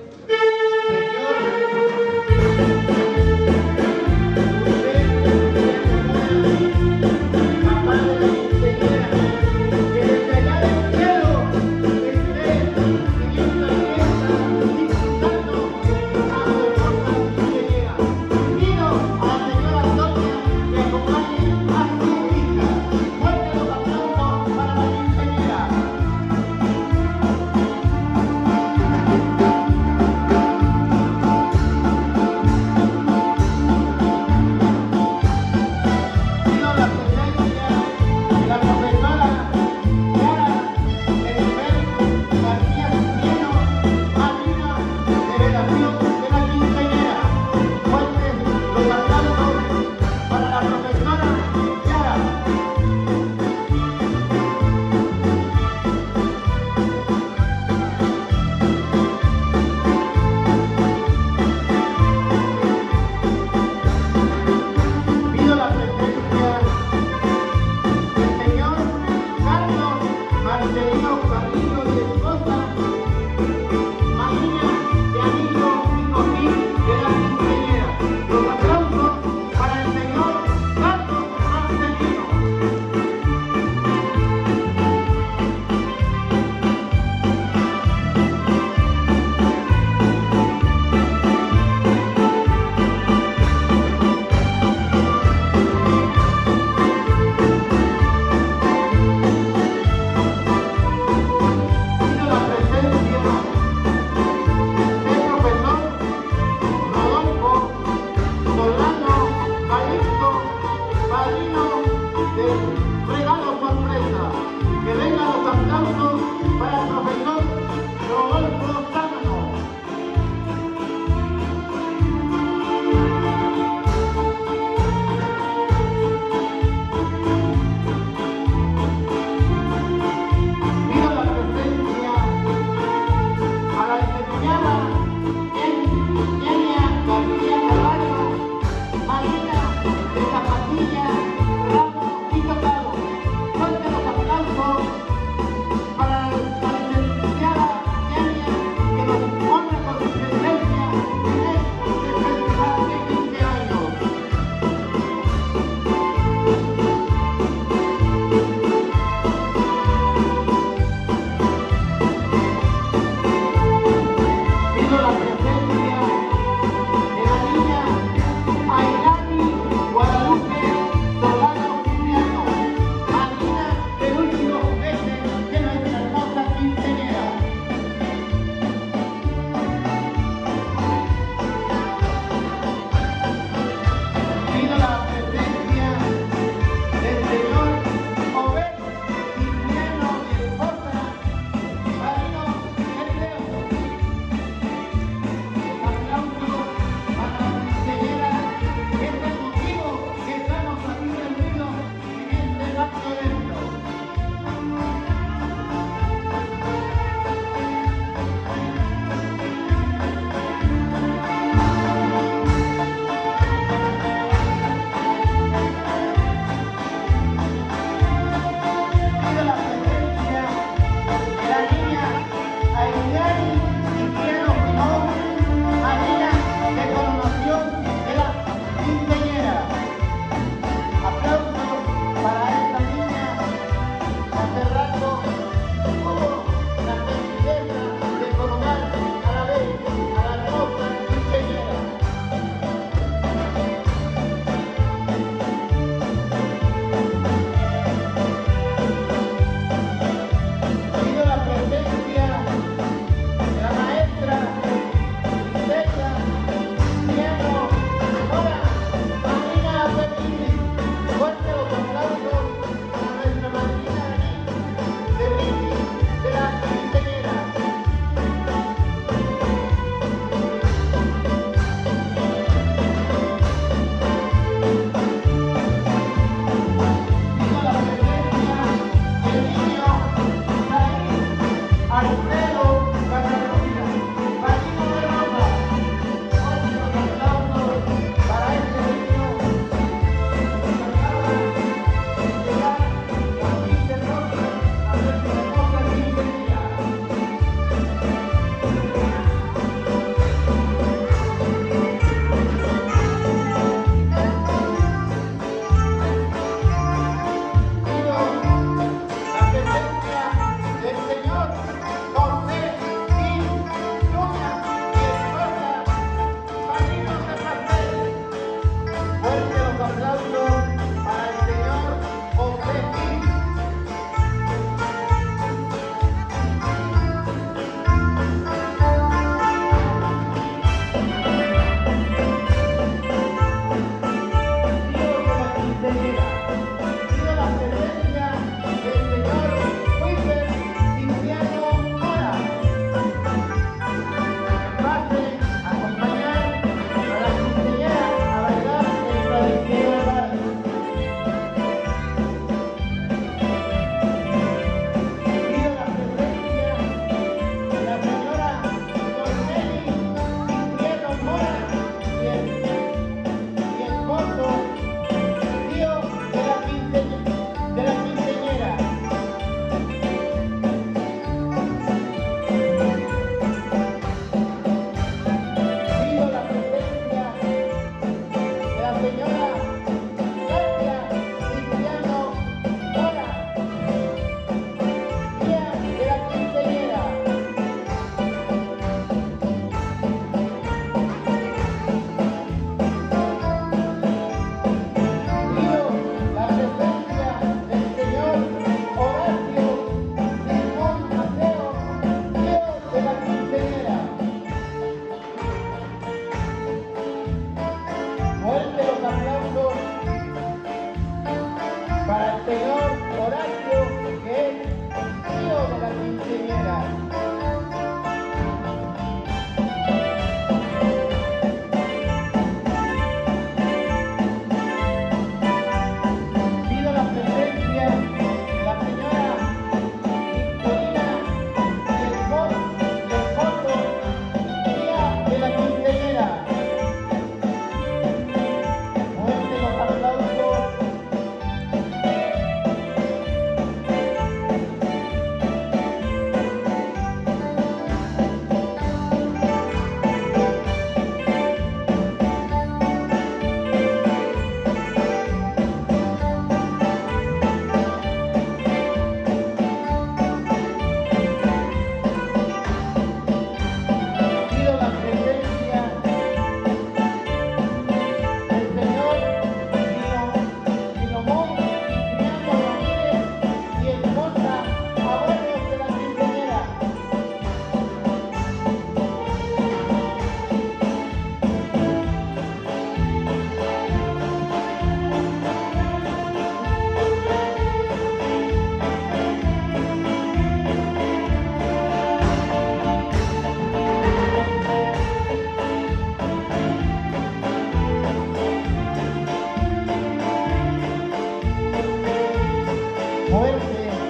la presencia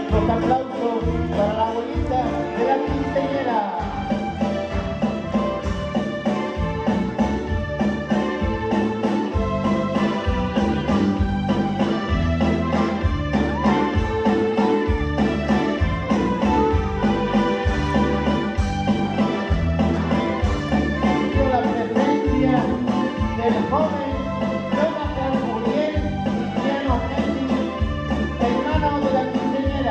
los aplausos para la abuelita de la quinceañera. El joven Jonathan Muriel Cristiano Henry, hermano de la quinceañera.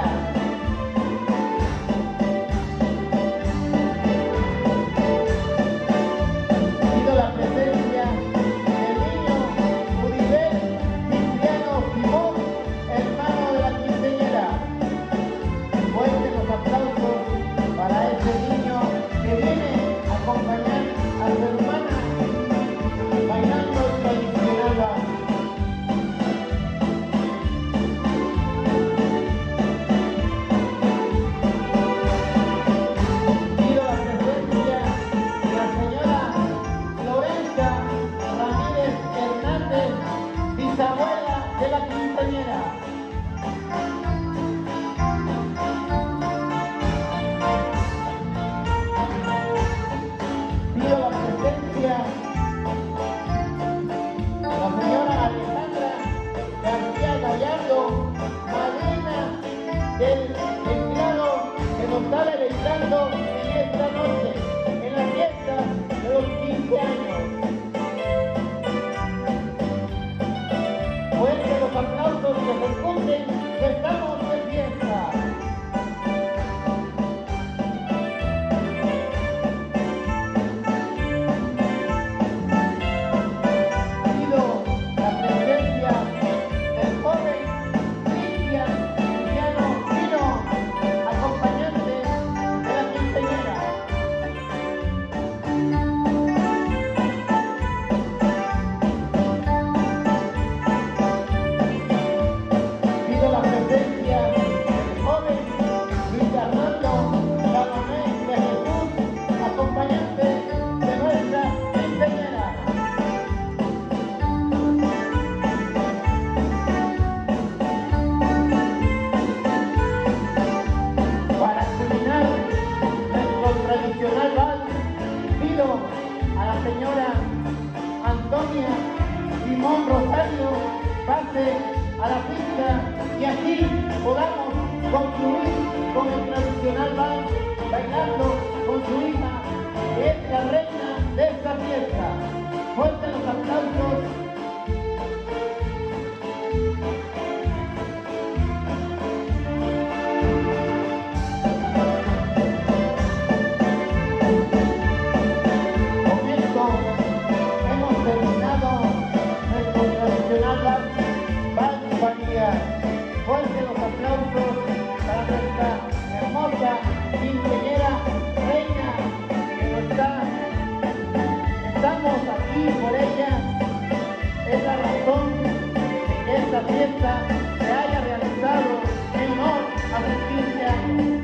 Pido la presencia del niño Uribel Cristiano Simón, hermano de la quinceañera. Fuertes los aplausos para ese niño que viene a acompañar a su hermana bailando el tradicional vals. Pido la presencia de la señora Lorenza Ramírez Hernández, bisabuela de la quinceañera. Pido la presencia la señora Alejandra García Gallardo, madrina del empleado que nos está deleitando en esta noche, en la fiesta de los quince años. Fuertes los aplausos que se escuchen, que estamos de fiesta. A la señora Antonia Simón Rosario pase a la pista y así podamos concluir con el tradicional vals, bailando con su hija, que es la reina de esta fiesta. Fuertes los aplausos. Hemos terminado nuestro tradicional vals familiar. Fuertes los aplausos para nuestra hermosa quinceañera reina que no está. Estamos aquí por ella. Es la razón de que esta fiesta se haya realizado en honor a sus quince años.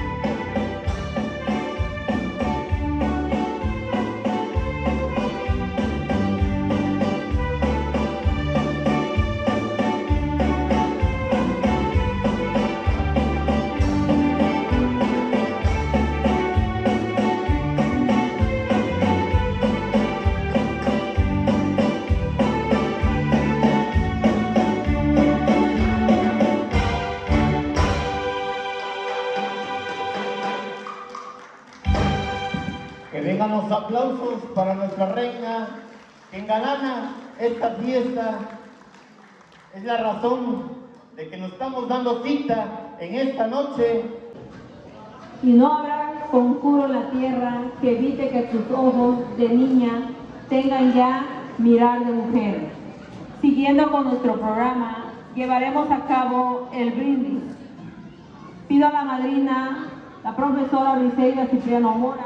Que vengan los aplausos para nuestra reina, que engalana esta fiesta. Es la razón de que nos estamos dando cita en esta noche. Y no habrá conjuro en la tierra que evite que tus ojos de niña tengan ya mirar de mujer. Siguiendo con nuestro programa, llevaremos a cabo el brindis. Pido a la madrina, la profesora Briseida Cipriano Mora,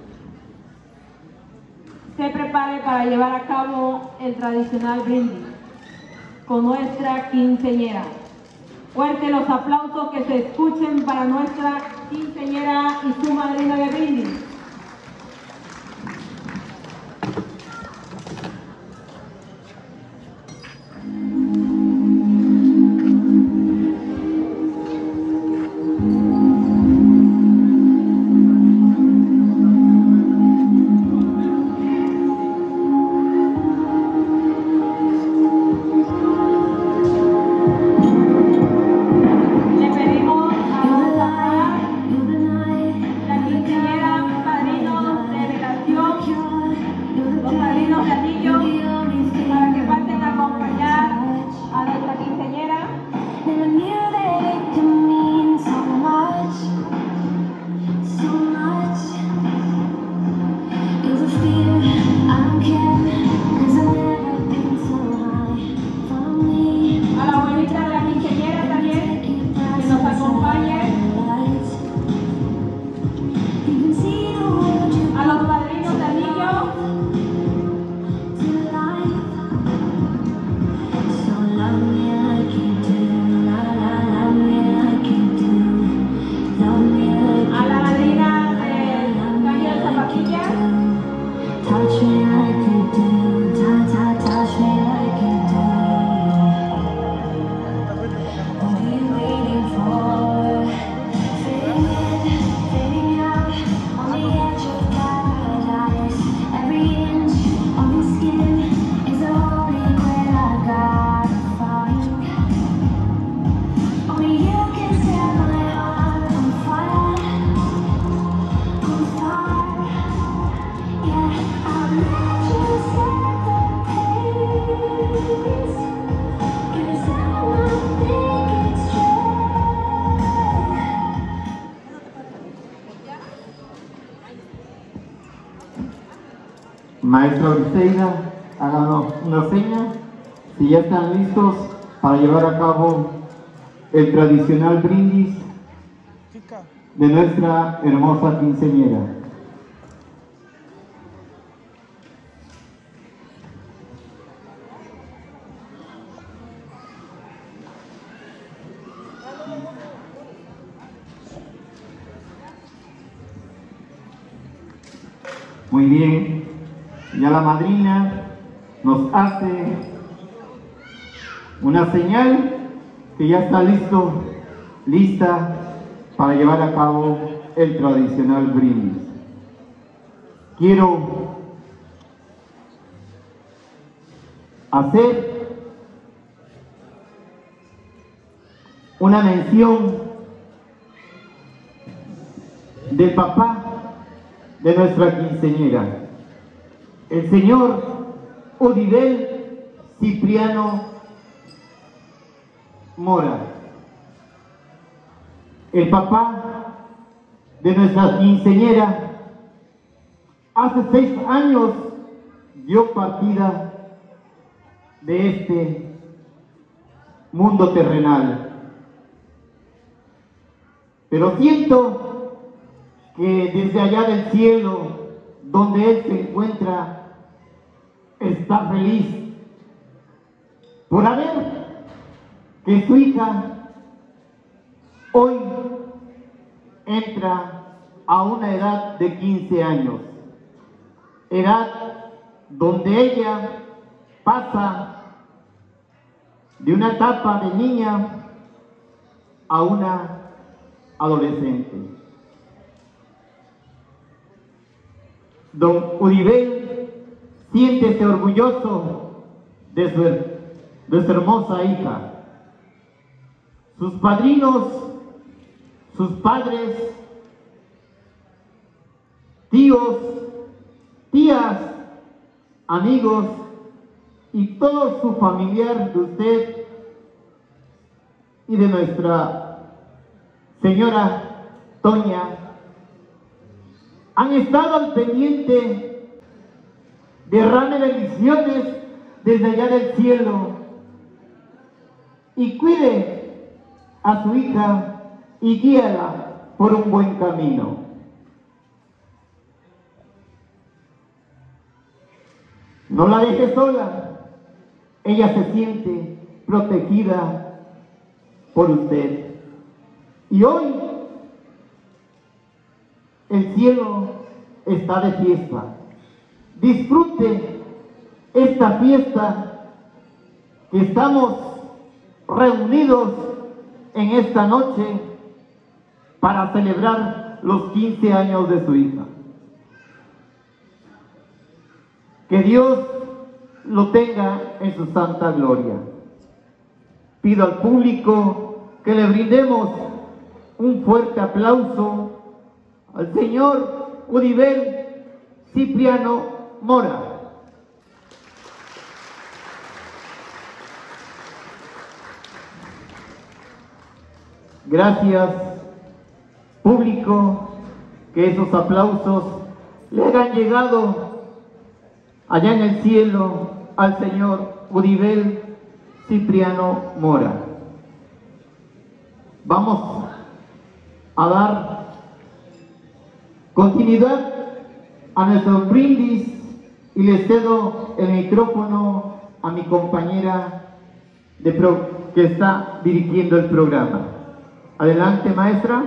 se prepare para llevar a cabo el tradicional brindis con nuestra quinceañera. Fuerte los aplausos que se escuchen para nuestra quinceañera y su madrina de brindis. Maestra Briseida, háganos una seña si ya están listos para llevar a cabo el tradicional brindis de nuestra hermosa quinceañera. Muy bien, ya la madrina nos hace una señal que ya está listo, lista para llevar a cabo el tradicional brindis. Quiero hacer una mención del papá de nuestra quinceañera, el señor Udibel Cipriano Mora, el papá de nuestra quinceañera. Hace seis años dio partida de este mundo terrenal, pero siento que desde allá del cielo, donde él se encuentra, está feliz por haber que su hija hoy entra a una edad de quince años, edad donde ella pasa de una etapa de niña a una adolescente. Don Udibel siéntese orgulloso de su, de su hermosa hija. Sus padrinos, sus padres, tíos, tías, amigos y todo su familiar de usted y de nuestra señora Toña han estado al pendiente, derrame bendiciones desde allá del cielo y cuide a su hija y guíala por un buen camino. No la deje sola, ella se siente protegida por usted. Y hoy el cielo está de fiesta. Disfrute esta fiesta que estamos reunidos en esta noche para celebrar los quince años de su hija. Que Dios lo tenga en su santa gloria. Pido al público que le brindemos un fuerte aplauso al señor Udibel Cipriano Mora. Gracias, público, que esos aplausos le hayan llegado allá en el cielo al señor Udibel Cipriano Mora. Vamos a dar continuidad a nuestro brindis y les cedo el micrófono a mi compañera de pro, que está dirigiendo el programa. Adelante, maestra.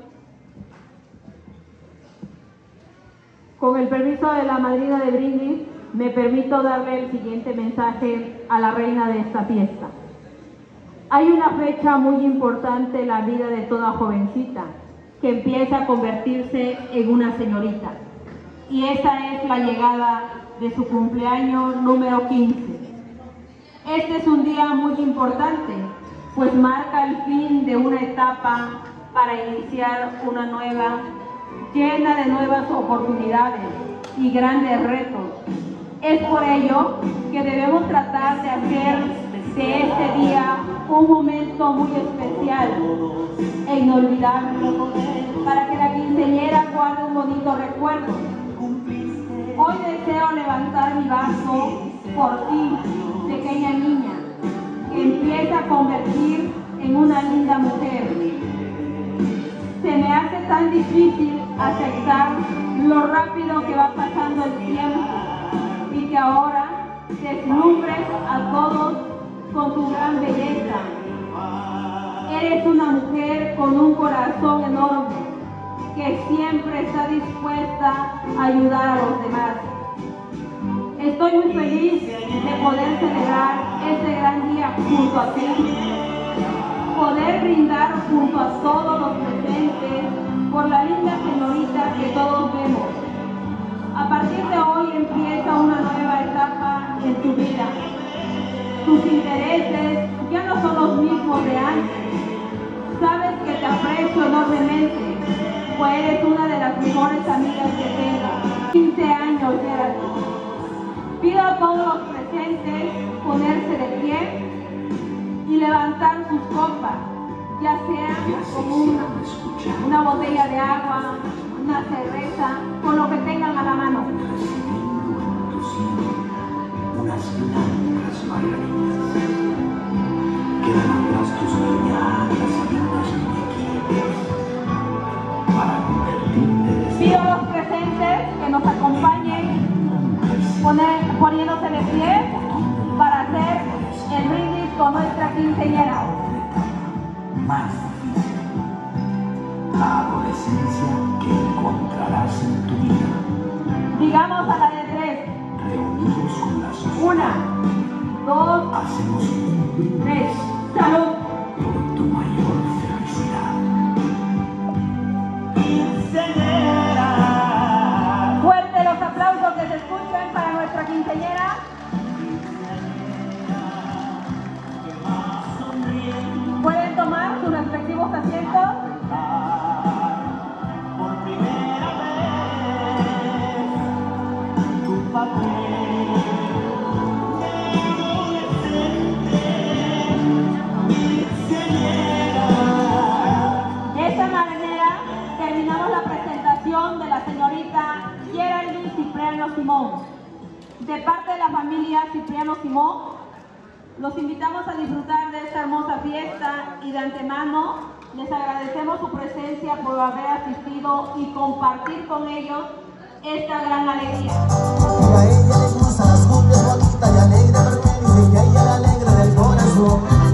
Con el permiso de la madrina de brindis, me permito darle el siguiente mensaje a la reina de esta fiesta. Hay una fecha muy importante en la vida de toda jovencita que empieza a convertirse en una señorita. Y esa es la llegada de su cumpleaños número quince. Este es un día muy importante, pues marca el fin de una etapa para iniciar una nueva, llena de nuevas oportunidades y grandes retos. Es por ello que debemos tratar de hacer de este día un momento muy especial e inolvidable para que la quinceañera guarde un bonito recuerdo. Hoy deseo levantar mi vaso por ti, pequeña niña, que empieza a convertir en una linda mujer. Se me hace tan difícil aceptar lo rápido que va pasando el tiempo y que ahora deslumbres a todos con tu gran belleza. Eres una mujer con un corazón enorme que siempre está dispuesta a ayudar a los demás. Estoy muy feliz de poder celebrar este gran día junto a ti, poder brindar junto a todos los presentes por la linda señorita que todos vemos. A partir de hoy empieza una nueva etapa en tu vida. Tus intereses ya no son los mismos de antes. Sabes que te aprecio enormemente, pues eres una de las mejores amigas que tengo. quince años, Geraldine. Pido a todos los presentes ponerse de pie y levantar sus copas, ya sea con una, una botella de agua, una cerveza, con lo que tengan a la mano. Unas blancas margaritas. Quedan atrás tus piñatas y lindas muñequitas para convertirte desde... Pido a los presentes que nos acompañen poner, poniéndose de pie para hacer el brindis con nuestra quinceañera. Más difícil, la adolescencia que encontrarás en tu vida. Digamos a la de tres. Reunidos con la sociedad. Una, dos, hacemos un tres. ¡Salud! Por tu mayor felicidad. Fuerte los aplausos que se escuchen para nuestra quinceañera. Pueden tomar sus respectivos asientos. Por primera vez, tu papel. De esta manera terminamos la presentación de la señorita Geraldine Cipriano Simón. De parte de la familia Cipriano Simón, los invitamos a disfrutar de esta hermosa fiesta y de antemano les agradecemos su presencia por haber asistido y compartir con ellos esta gran alegría. Y a ella le gustan las cumbias bonitas y alegre porque dice que a ella la alegre del corazón.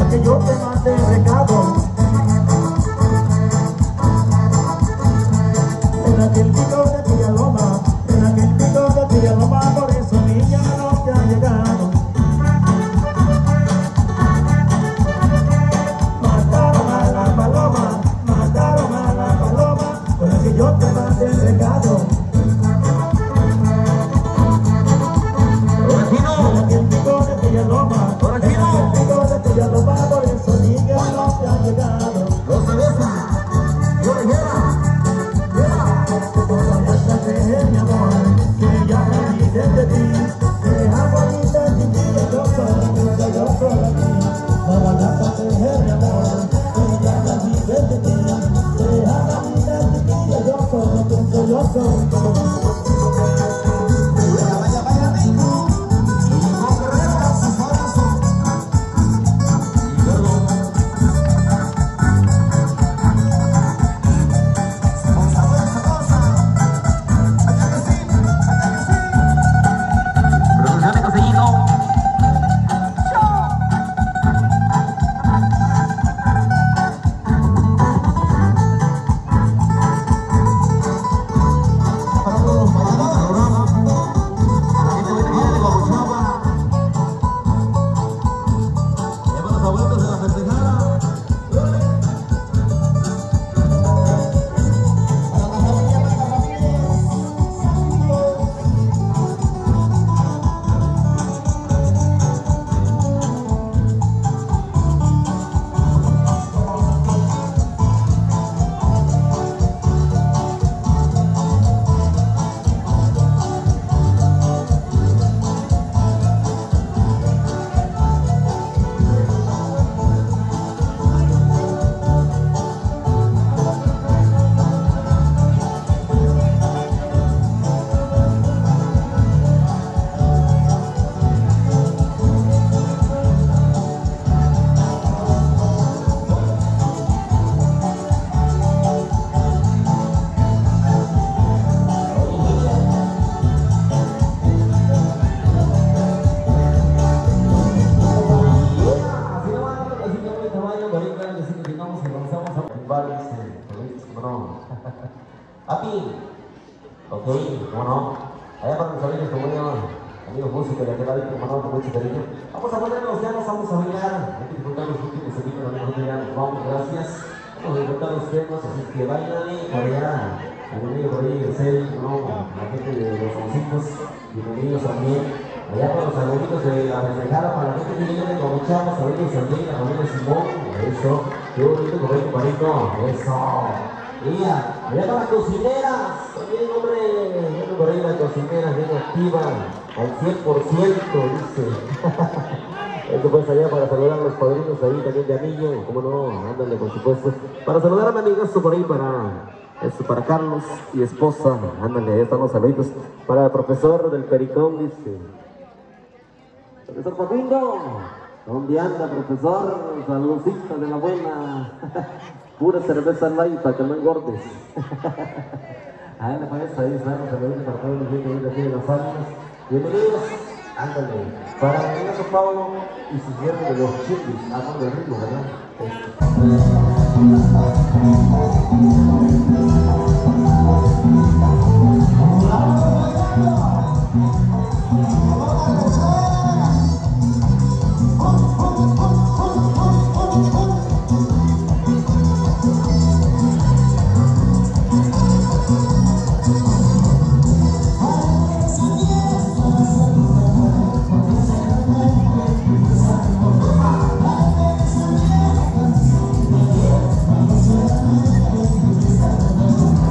que yo te mande recado. En aquel pico de Villaloma, en aquel pico de Villaloma, por eso niña no te ha llegado. Mataron a la paloma, mataron a la paloma, por eso que yo te mande recado. En aquel pico de Villaloma, en aquel pico de Villaloma, por eso niña no te ha llegado. No se besa, yo le lleva. Mi amor, que ya me olvidé de ti, deja bonita chiquilla, yo soy, yo soy aquí. No vayas a tener mi amor, que ya me olvidé de ti, deja bonita chiquilla, yo soy, yo soy. Vaya, vaya, vaya rico, y con Guerrero, su famoso. Y luego con sabor, sabrosa. A ti, ok, cómo no. Allá para los amigos, como yo, amigos músicos de aquel lado, como no, con mucho cariño. Vamos a ponernos, ya nos vamos a bailar. Hay que disfrutar los últimos segundos, amigos, ya nos vamos, gracias. Vamos a disfrutar los temas, así que vayan por allá. Bienvenido por ahí, Grisel, no, la gente de los oncitos, bienvenidos también. Allá para los saluditos de la reflejada, para la gente que viene de Comichamos, saludos también, la familia Simón, eso, qué bonito, correcto, parito, eso. Mira, allá para las cocineras, también hombre, viendo por ahí las cocineras bien activas, al cien por ciento, dice. Esto pues allá para saludar a los padrinos ahí también de anillo, como no, ándale por supuesto. Para saludar a mi amigazo por ahí, para, esto, para Carlos y esposa, ándale, ahí están los saluditos. Para el profesor del Pericón, dice. Profesor Facundo, ¿dónde anda, profesor? Saludcita de la buena. Pura cerveza light para que no engordes. Ahí le parece, ahí están los saludos para todos los niños de aquí de las almas. Bienvenidos, ándale. Para el amigo Pablo y su cierre de los chiquis. Ah, no, de ritmo, Thank you.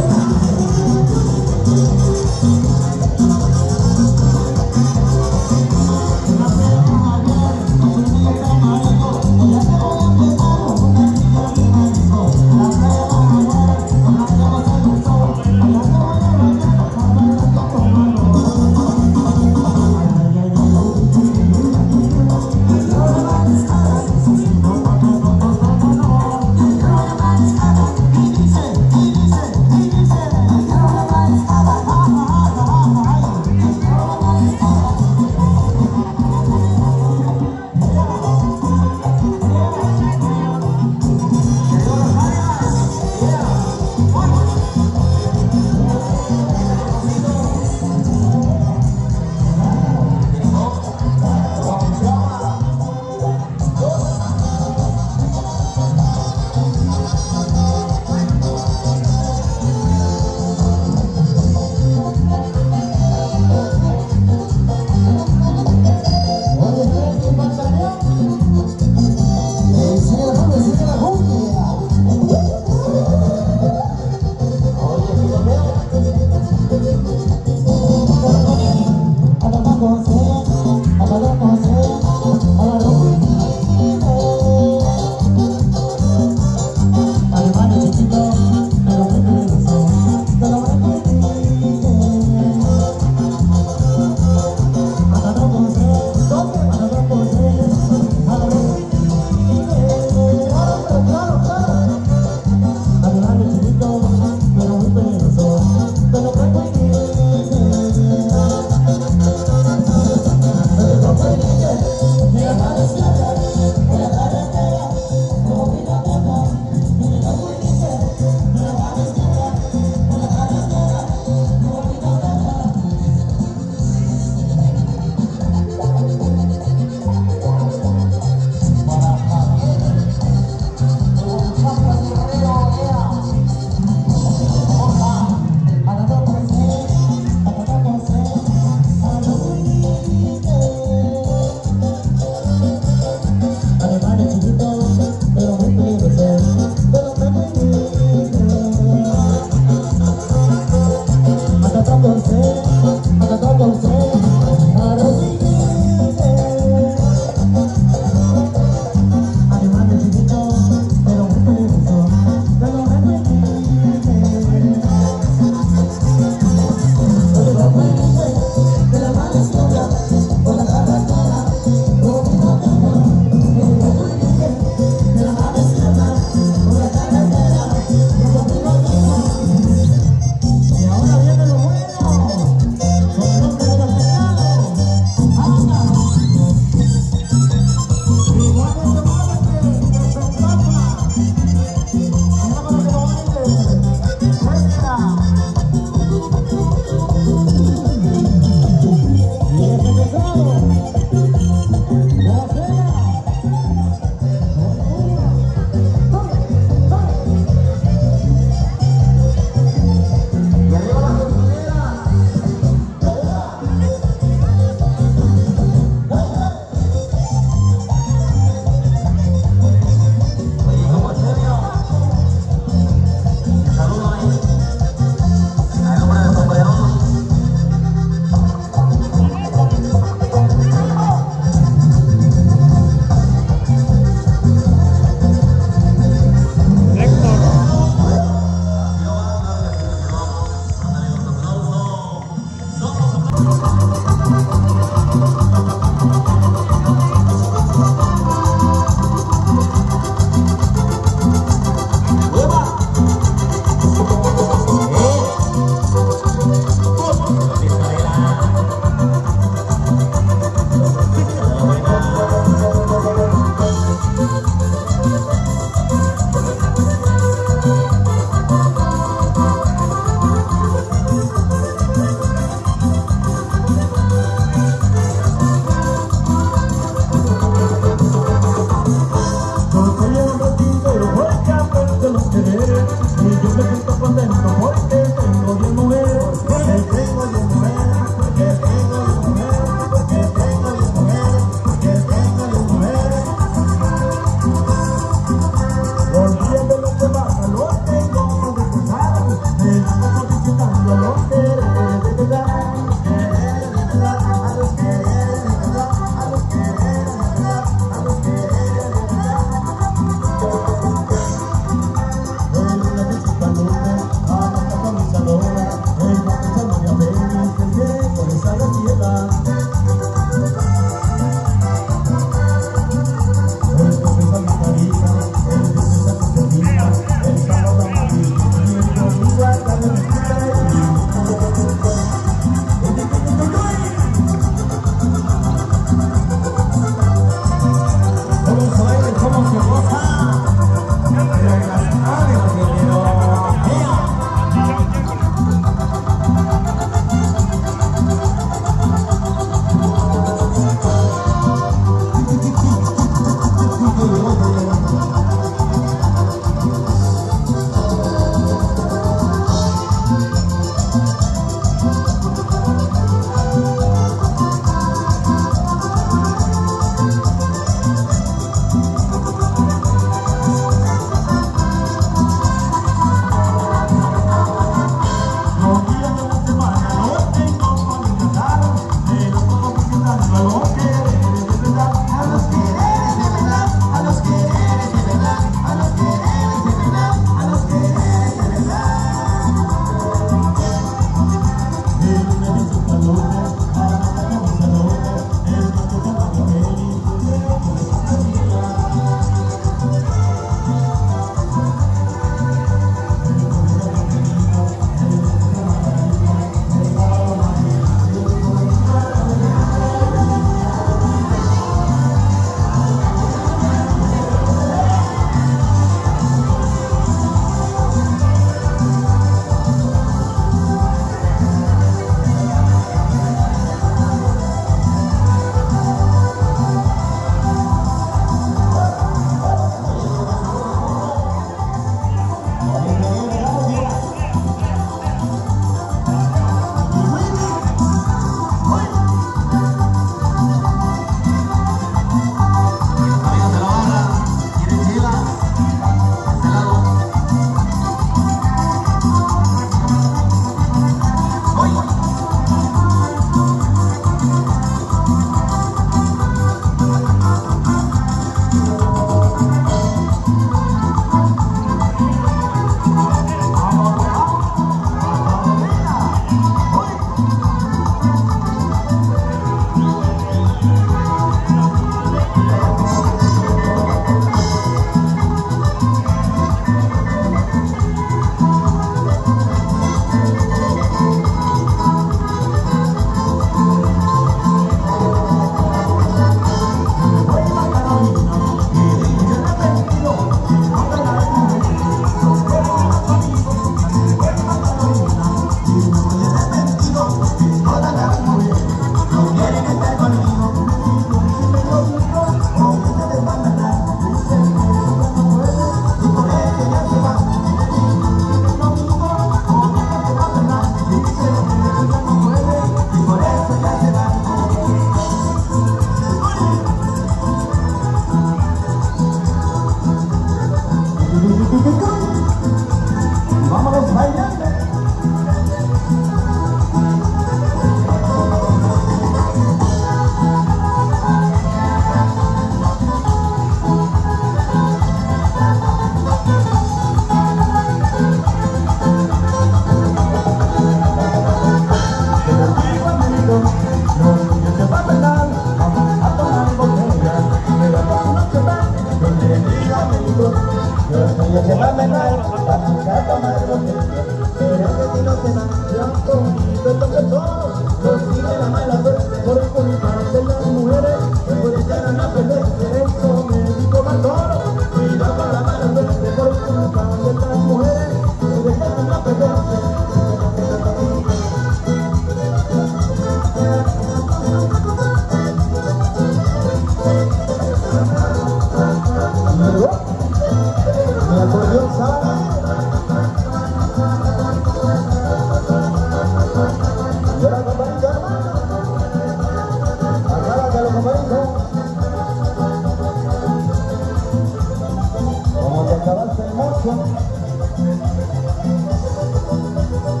Como te acabaste el mocho.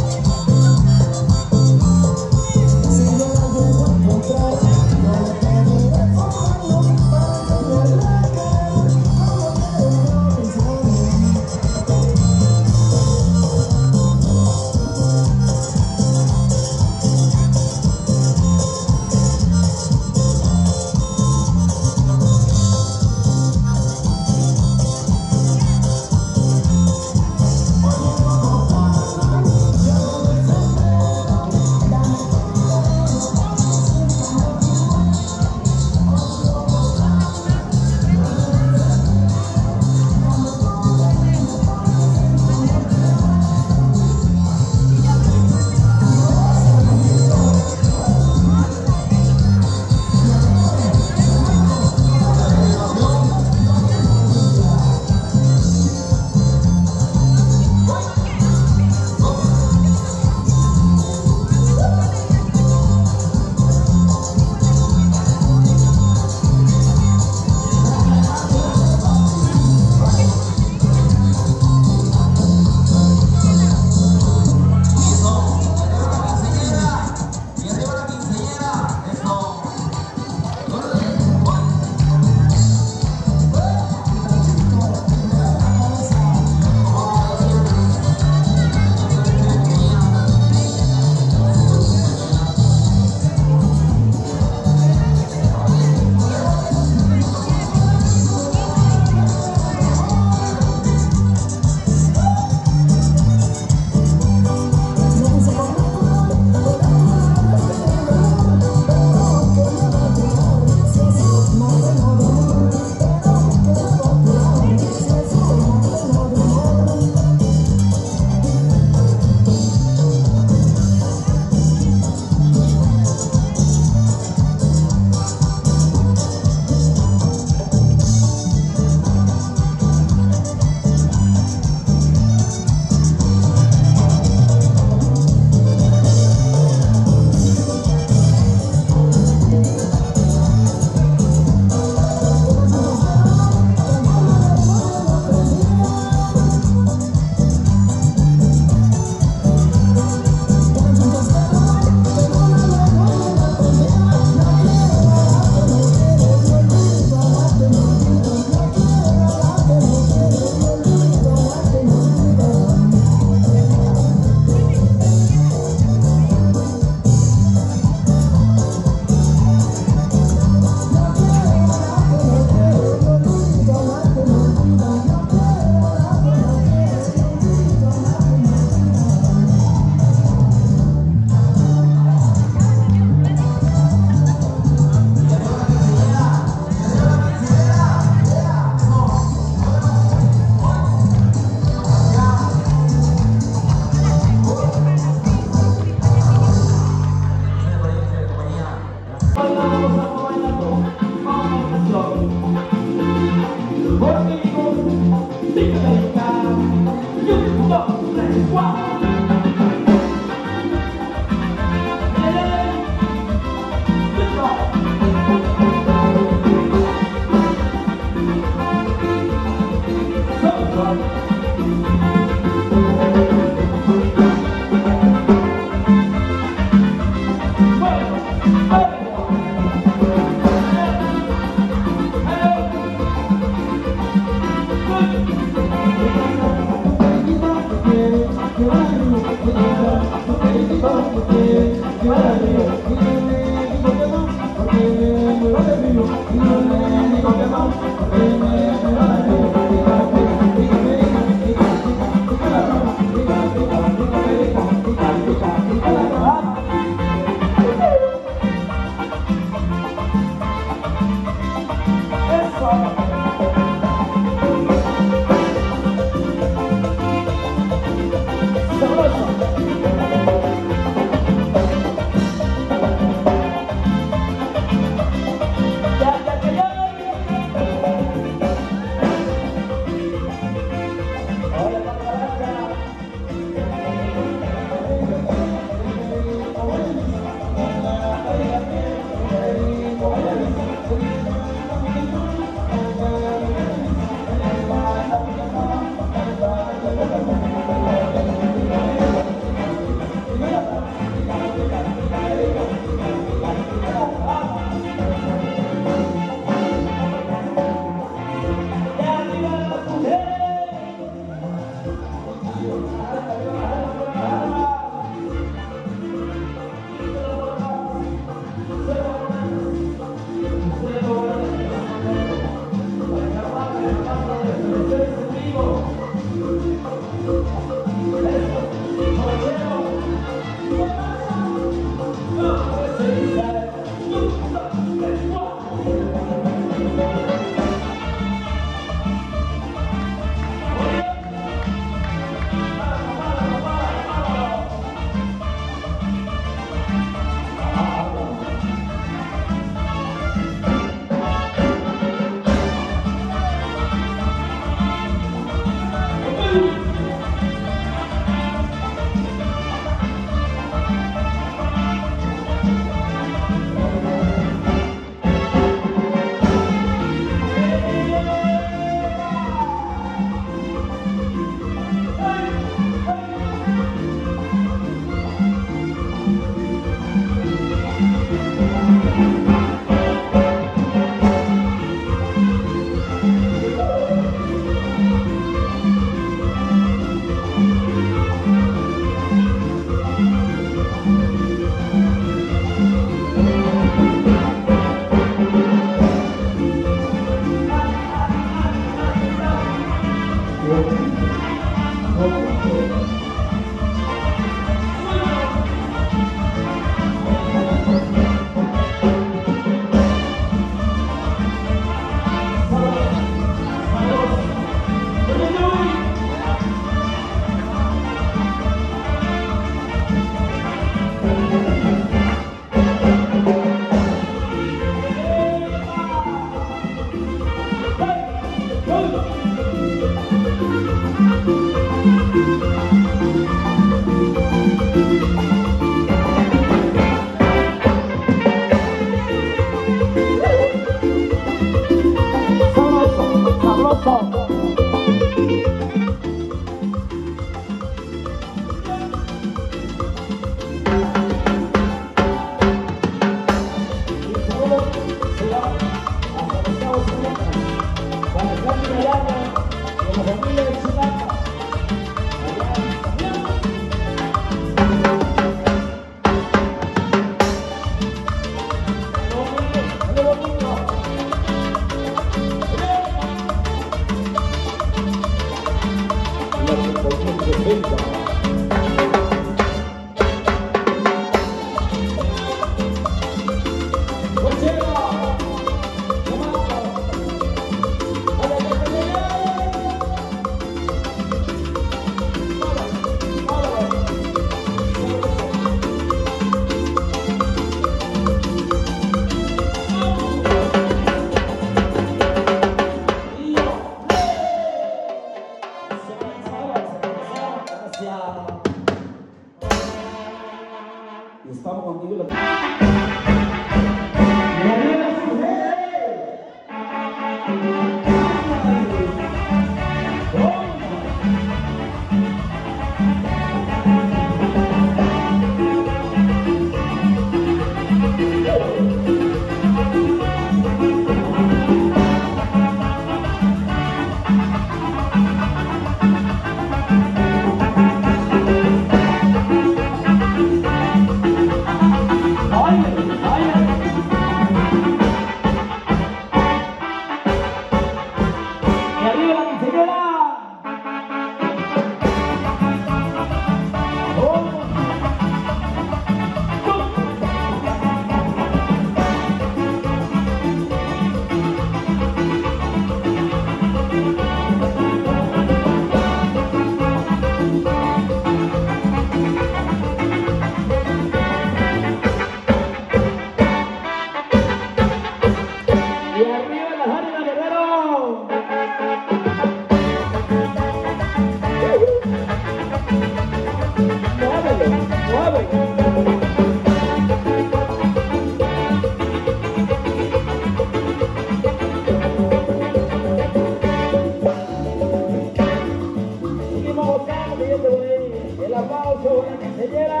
siguiente por ahí. El aplauso para la castellera.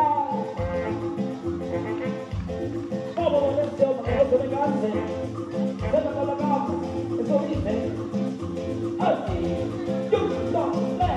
Vamos, atención, para que no se me canse. Venga para acá. Eso dice. Así. Yo no sé.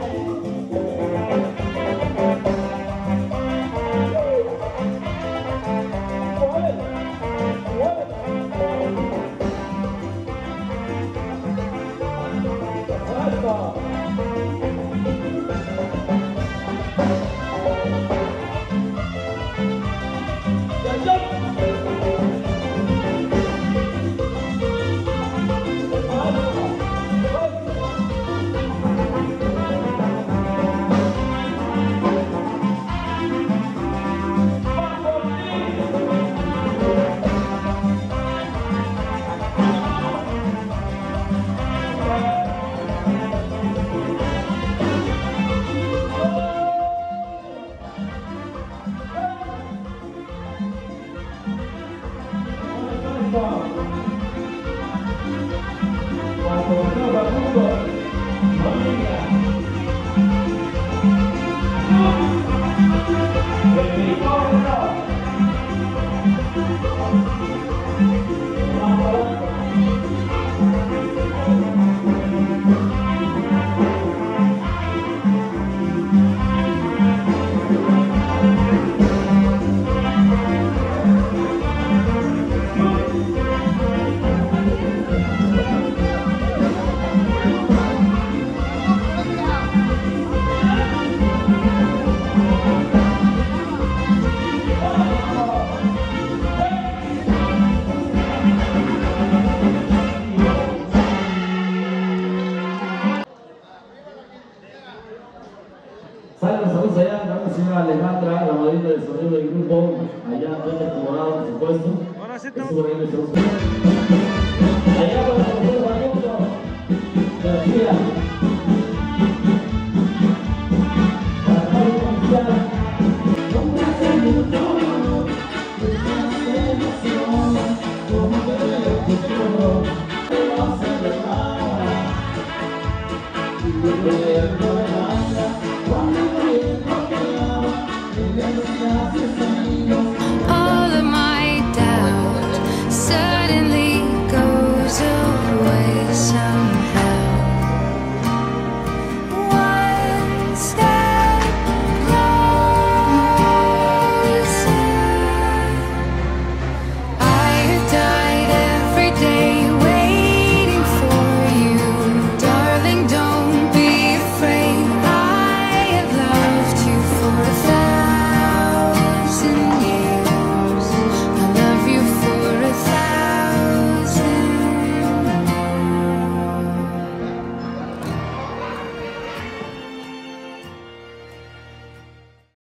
Saludos allá, la señora Alejandra, la madrina del sonido del grupo, allá en el Colorado, por supuesto. Ahora sí, es